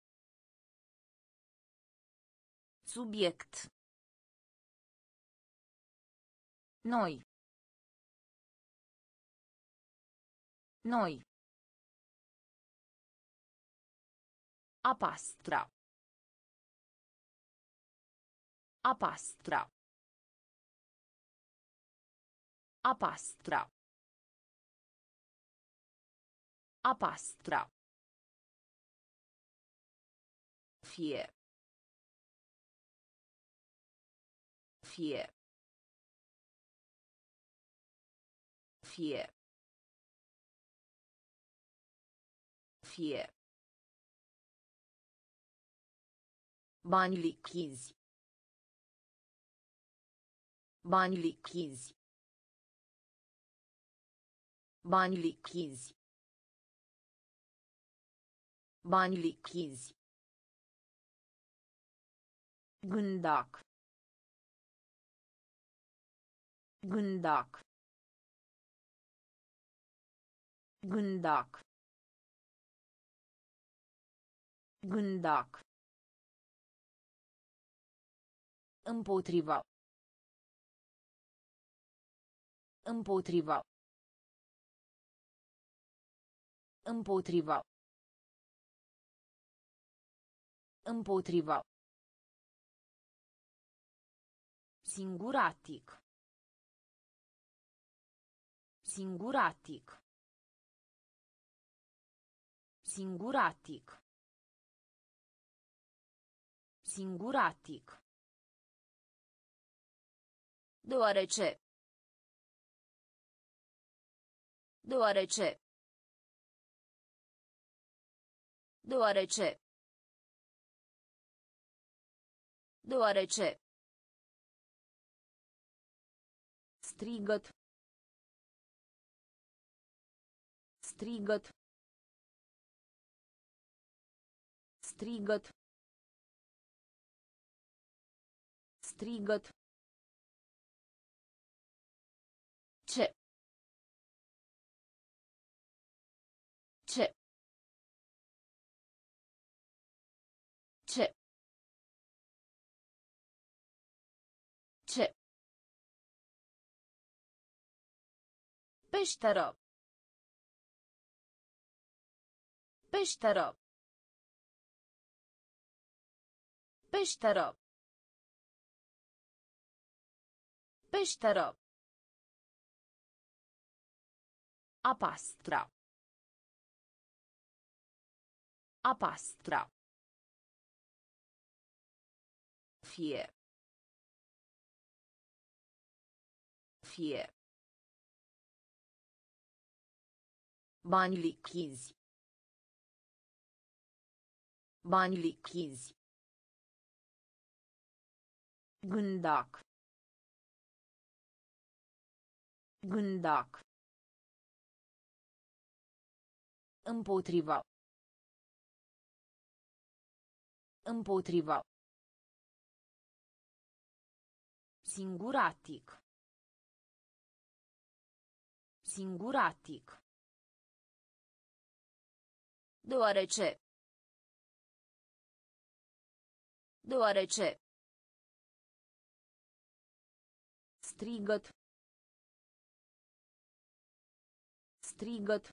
Subiect. Noi. Noi. A pastra. A pastra. A pastra. A pastra. Fie. Fie. Fie. Fie. Bani lichizi. Bani lichizi. Bani lichizi. Bani lichizi. Gândac. Gândac. Gândac. Gândac. Împotriva. Împotriva. Împotriva. Împotriva. Singuratic. Singuratic. Singuratic. Singuratic. Deoarece. Deoarece. Deoarece. Deoarece. Strigăt. Strigăt. Strigăt. Strigăt. Ce. Ce. Ce. Ce. Peșteră. Peșteră. Peșteră. Peșteră. A pastra. A pastra. Fie. Fie. Bani lichizi. Bani lichizi. Gândac. Gândac. Împotriva. Împotriva. Singuratic. Singuratic. Deoarece. Deoarece. Strigăt. Strigăt.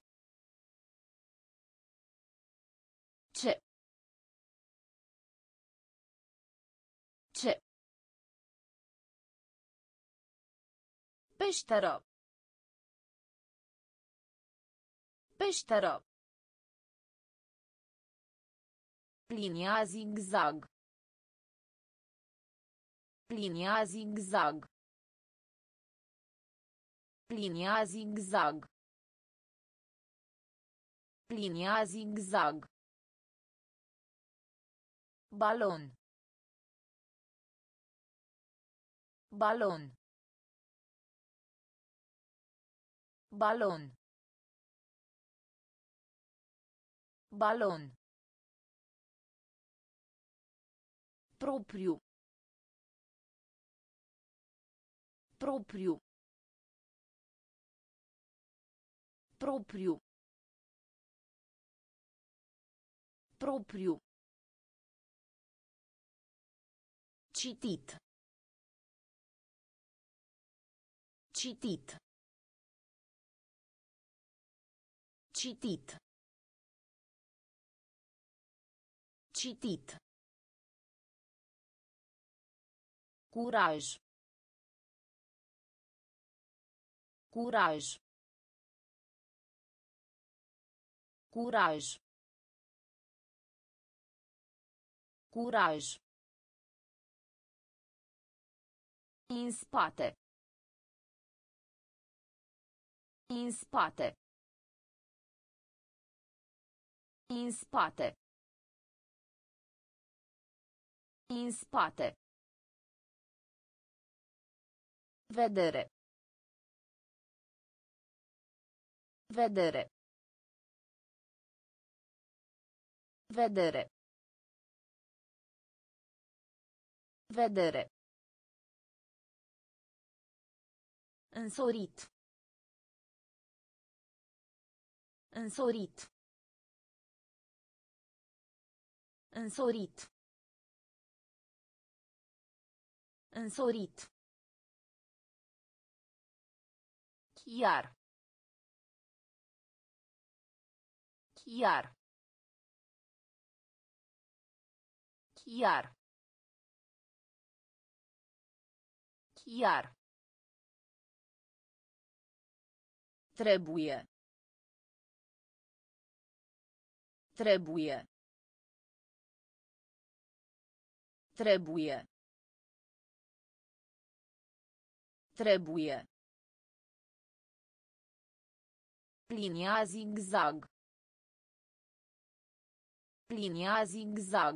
Ce. Ce. Peșteră. Peșteră. Linia zigzag. Linia zigzag. Linia zigzag. Linia zigzag. Balon. Balon. Balon. Balon. Propriu. Propriu. Propriu. Propriu. Citit. Citit. Citit. Citit. Curaj. Curaj. Curaj. Curaj. În spate. În spate. În spate. În spate. Vedere. Vedere. Vedere. Vedere. Însorit. Însorit. Însorit. Însorit. Chiar. Chiar. Chiar. Chiar. Trebuie. Trebuie. Trebuie. Trebuie. Linia zigzag. Linia zigzag.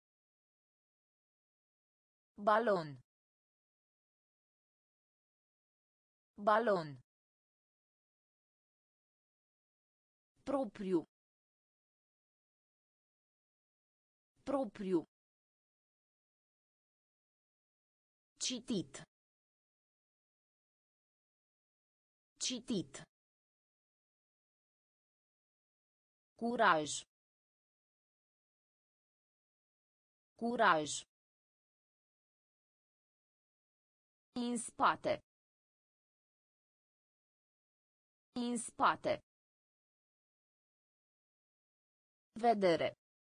Balon. Balon. Propriu. Propriu. Citit. Citit. Curaj. Curaj. În spate. În spate. Vedere.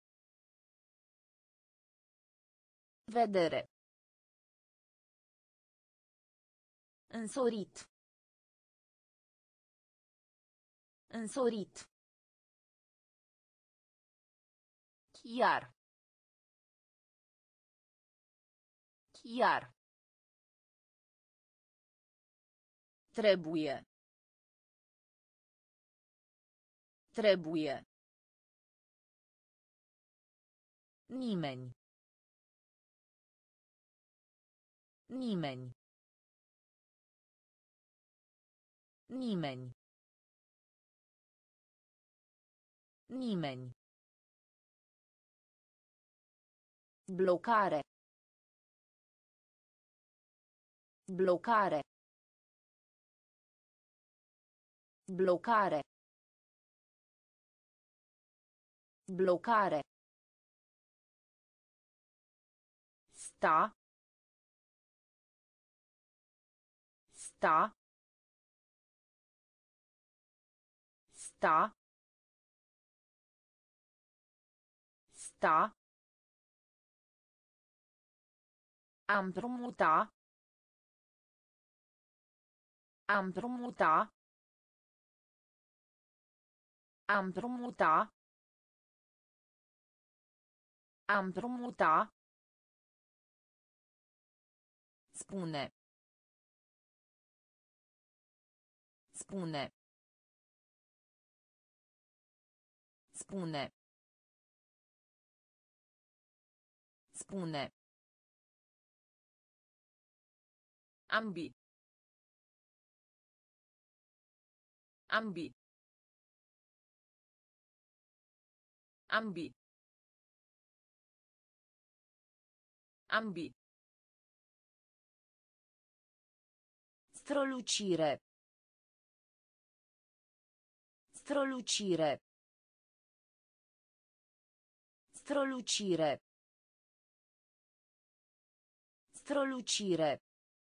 Vedere. Însorit. Însorit. Chiar. Chiar. Trebuie. Trebuie. Nimeni. Nimeni. Nimeni. Nimeni. Blocare. Blocare. Blocare. Blocare. Sta. Sta. Sta. Sta. A împrumuta. A împrumuta. A împrumuta. A împrumuta. Spune. Spune. Spune. Spune. Ambi. Ambi. Ambi. Ambi. Strălucire. Strălucire. Strălucire. Strălucire.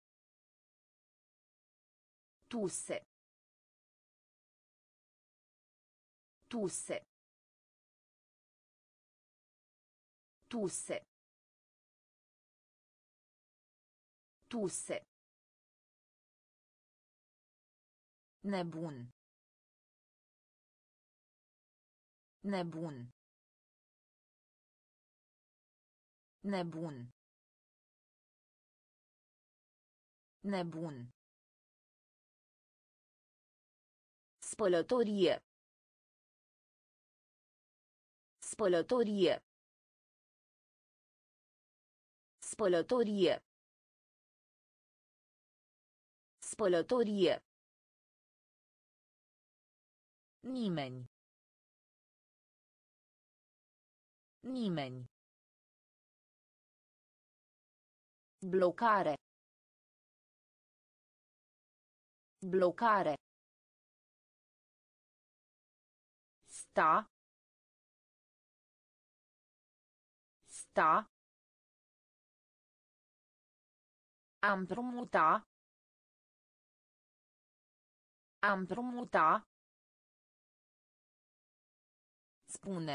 Tuse. Tuse. Tuse. Tuse. Nebun. Nebun. Nebun. Nebun. Spălătorie. Spălătorie. Spălătorie. Spălătorie. Nimeni. Nimeni. Blocare. Blocare. Sta. Sta. A împrumuta. A împrumuta. Spune.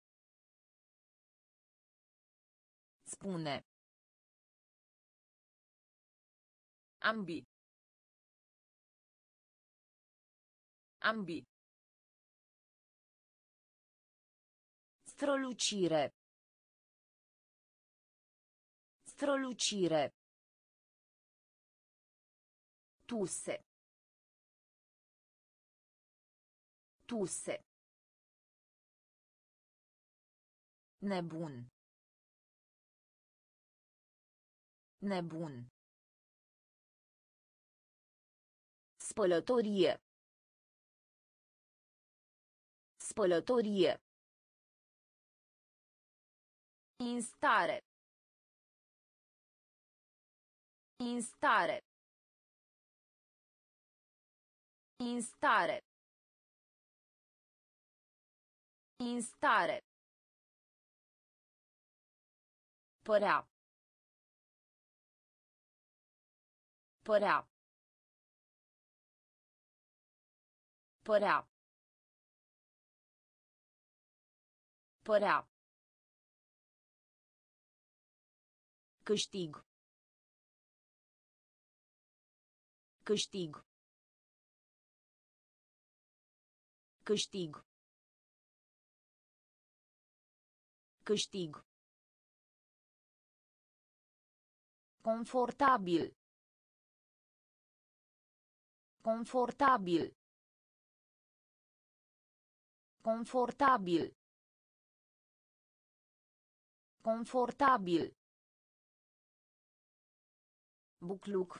Spune. Ambi. Ambi. Strălucire. Strălucire. Tuse. Tuse. Nebun. Nebun. Spălătorie. Spălătorie. Instare. Instare. Instare. Instare. Părea. Părea. Părea. Părea. Câștig. Câștig. Câștig. Câștig. Confortabil. Confortabil. Confortabil. Confortabil. Bucluc.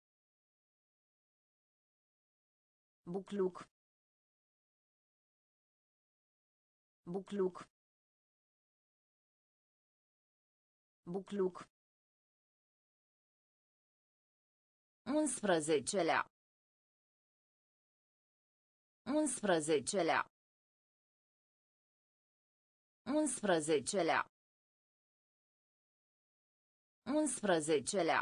Bucluc. Bucluc. Bucluc. Unsprezecelea. Unsprezecelea. Unsprezecelea. Unsprezecelea.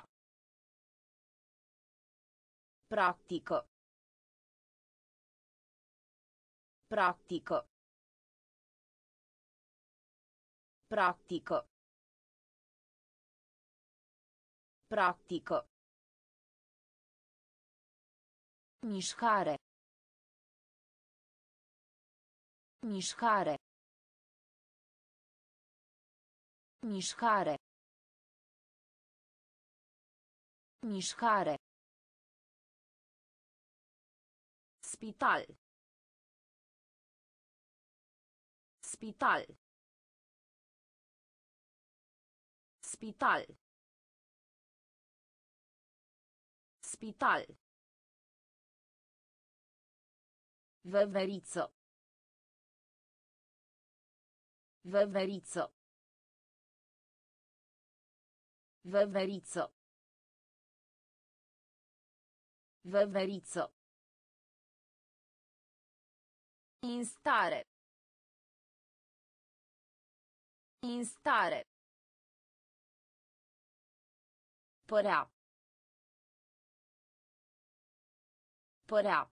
Practică. Practică. Practică. Practică. Mișcare. Mișcare. Mișcare. Mișcare. Spital. Spital. Spital. Spital. Veveriță. Veveriță. Veveriță. Veveriță. Instare. Instare. Părea. Părea.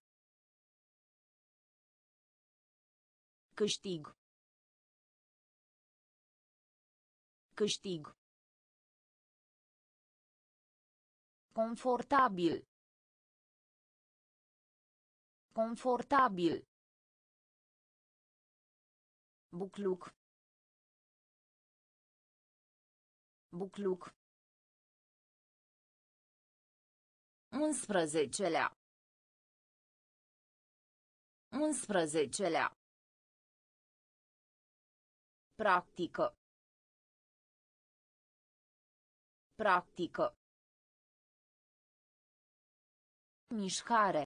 Câștig. Câștig. Confortabil. Confortabil. Bucluc. Bucluc. Unsprezecelea. Unsprezecelea. Practică. Practică. Mișcare.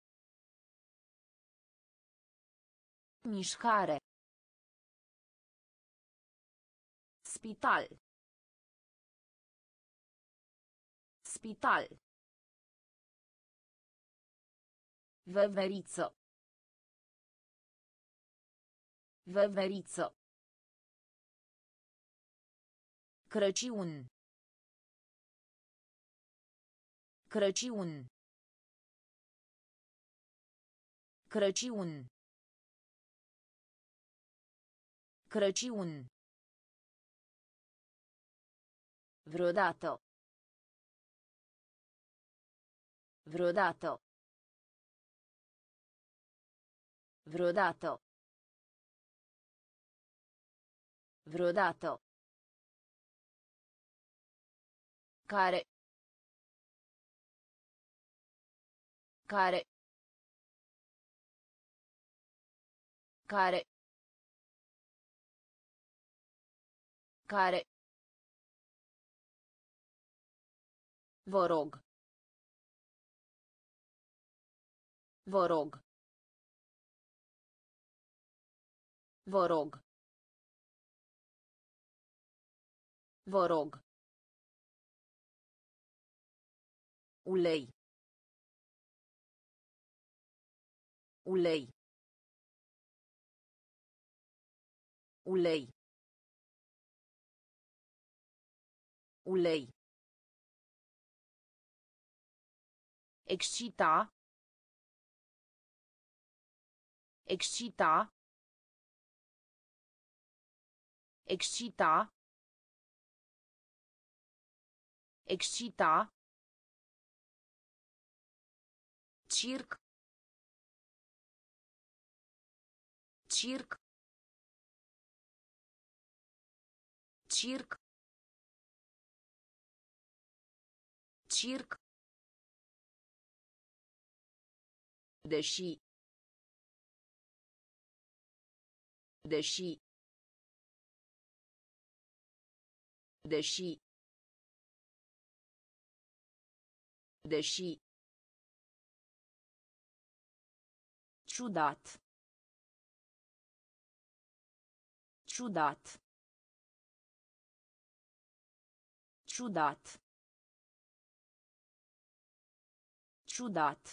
Mișcare. Spital. Spital. Veveriță. Veveriță. Crăciun. Crăciun. Crăciun. Crăciun. Vreodată. Vreodată. Vreodată. Vreodată. Care. Care. Care. Care. Vă rog. Vă rog. Vă rog. Vă rog. Ulei. Ulei. Ulei. Ulei. Excita. Excita. Excita. Excita. Circ. Circ. Circ. Circ. Deși. Deși. Deși. Deși. Ciudat. Ciudat. Ciudat. Ciudat.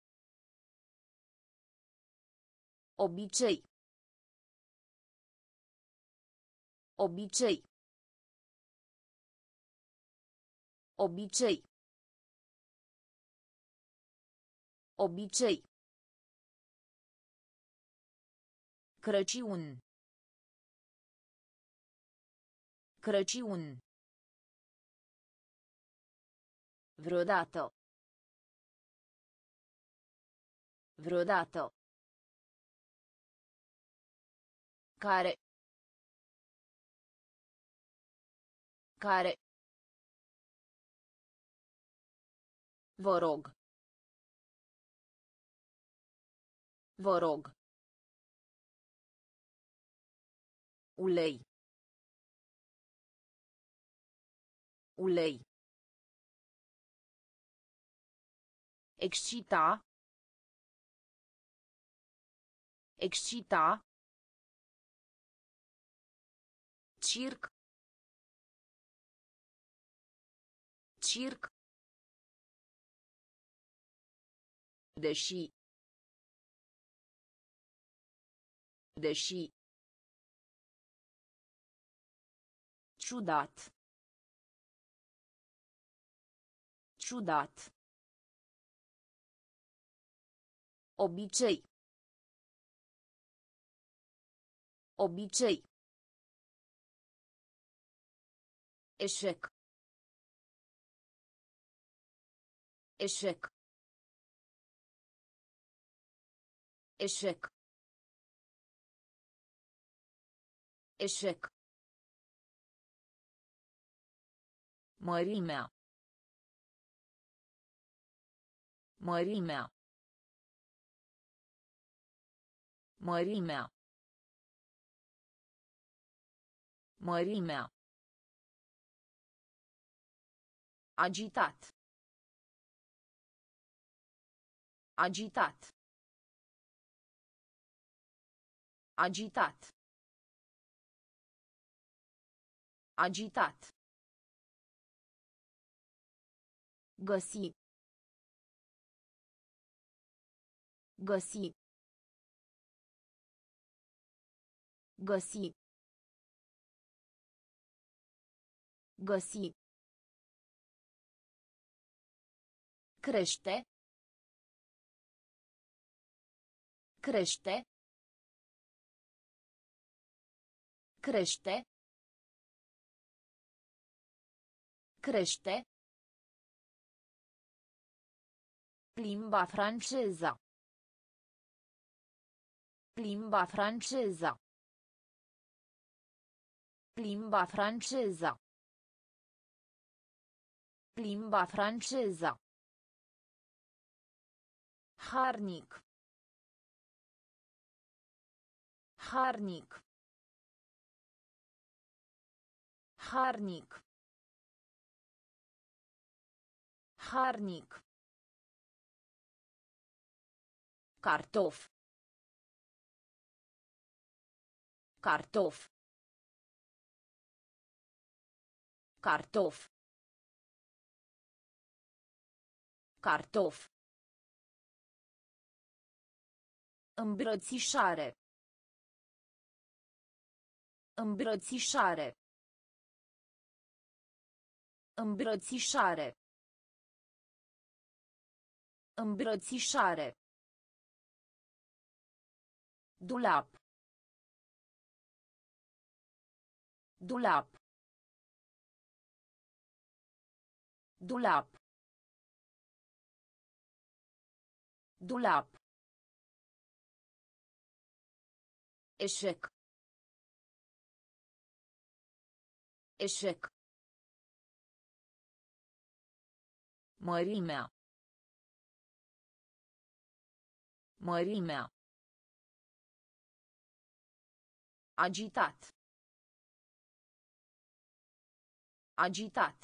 Obicei. Obicei. Obicei. Obicei. Crăciun. Crăciun. Vreodată. Vreodată. Care. Care. Vă rog. Vă rog. Ulei. Ulei. Excita. Excita. Circ. Circ. Deși. Deși. Ciudat. Ciudat. Obicei. Obicei. Eșec. Eșec. Eșec. Eșec. Mărimea. Mărimea. Mărimea. Mărimea. Agitat. Agitat. Agitat. Agitat. Găsi. Găsi. Găsi. Găsi. Crește. Crește. Crește. Crește. Limba franceză. Limba franceză. Limba franceză. Limba franceză. Harnic. Harnic. Harnic. Harnic. Cartof. Cartof. Cartof. Cartof. Îmbrățișare. Îmbrățișare. Îmbrățișare. Îmbrățișare. Dulap. Dulap. Dulap. Dulap. Eșec. Eșec. Mărimea. Mărimea. Agitat. Agitat.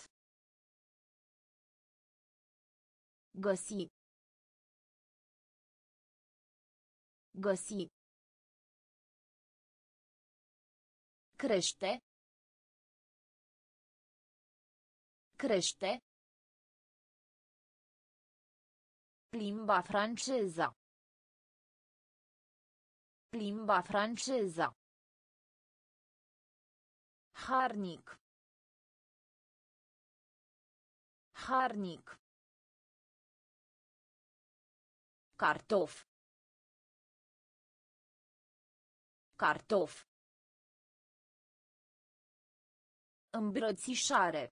Găsi. Găsi. Crește. Crește. Limba franceză. Limba franceză. Harnic. Harnic. Cartof. Cartof. Îmbrățișare.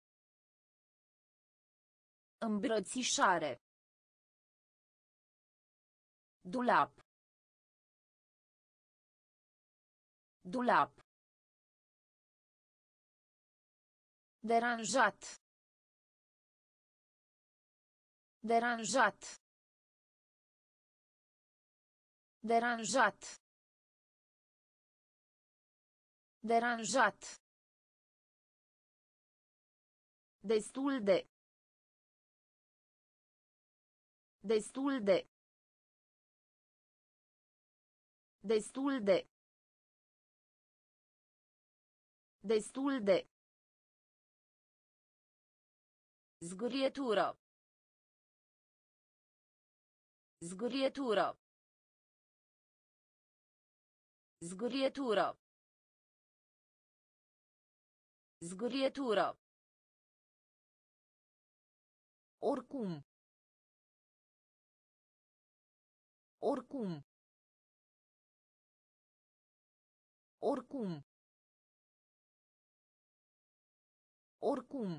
Îmbrățișare. Dulap. Dulap. Deranjat. Deranjat. Deranjat. Deranjat. Destul de. Destul de. Destul de. Destul de. Zgârietură. Zgârietură. Zgârietură. Zgârietură. Oricum. Oricum. Oricum. Oricum.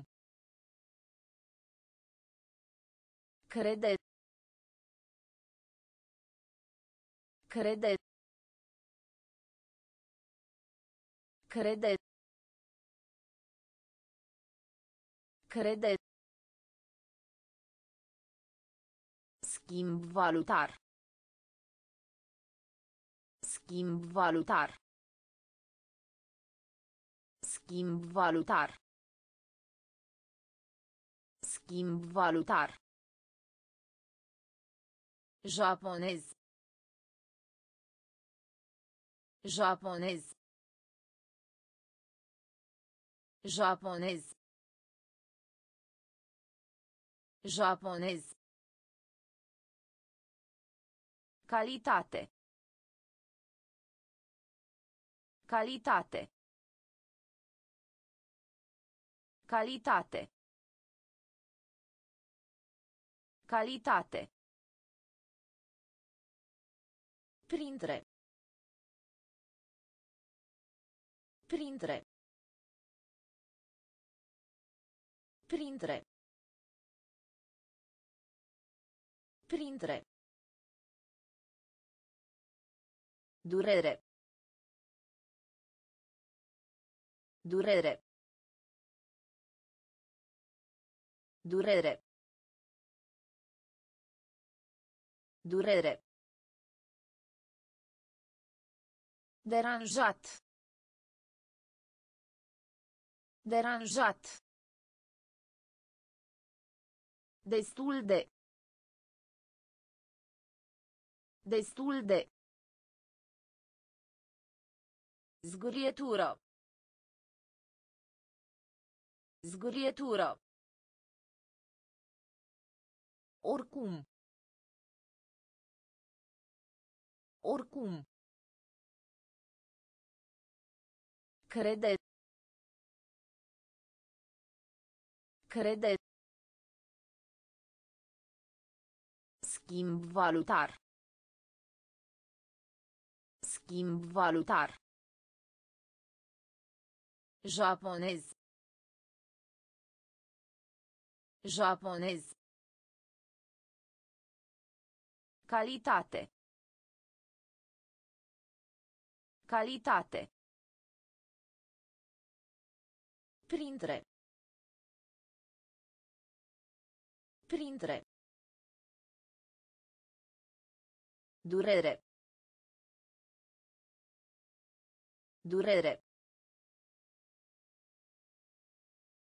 Crede. Crede. Crede. Crede. Schimb valutar. Schimb valutar. Schimb valutar. Schimb valutar. Japonez. Japonez. Japonez. Japonez. Calitate. Calitate. Calitate. Calitate. Printre. Printre. Printre. Printre. Durere. Durere. Durere. Durere. Deranjat. Deranjat. Destul de. Destul de. Zgârietură. Zgârietură. Oricum. Oricum. Crede. Crede. Schimb valutar. Schimb valutar. Japonez. Japonez. Calitate. Calitate. Printre. Printre. Durere. Durere.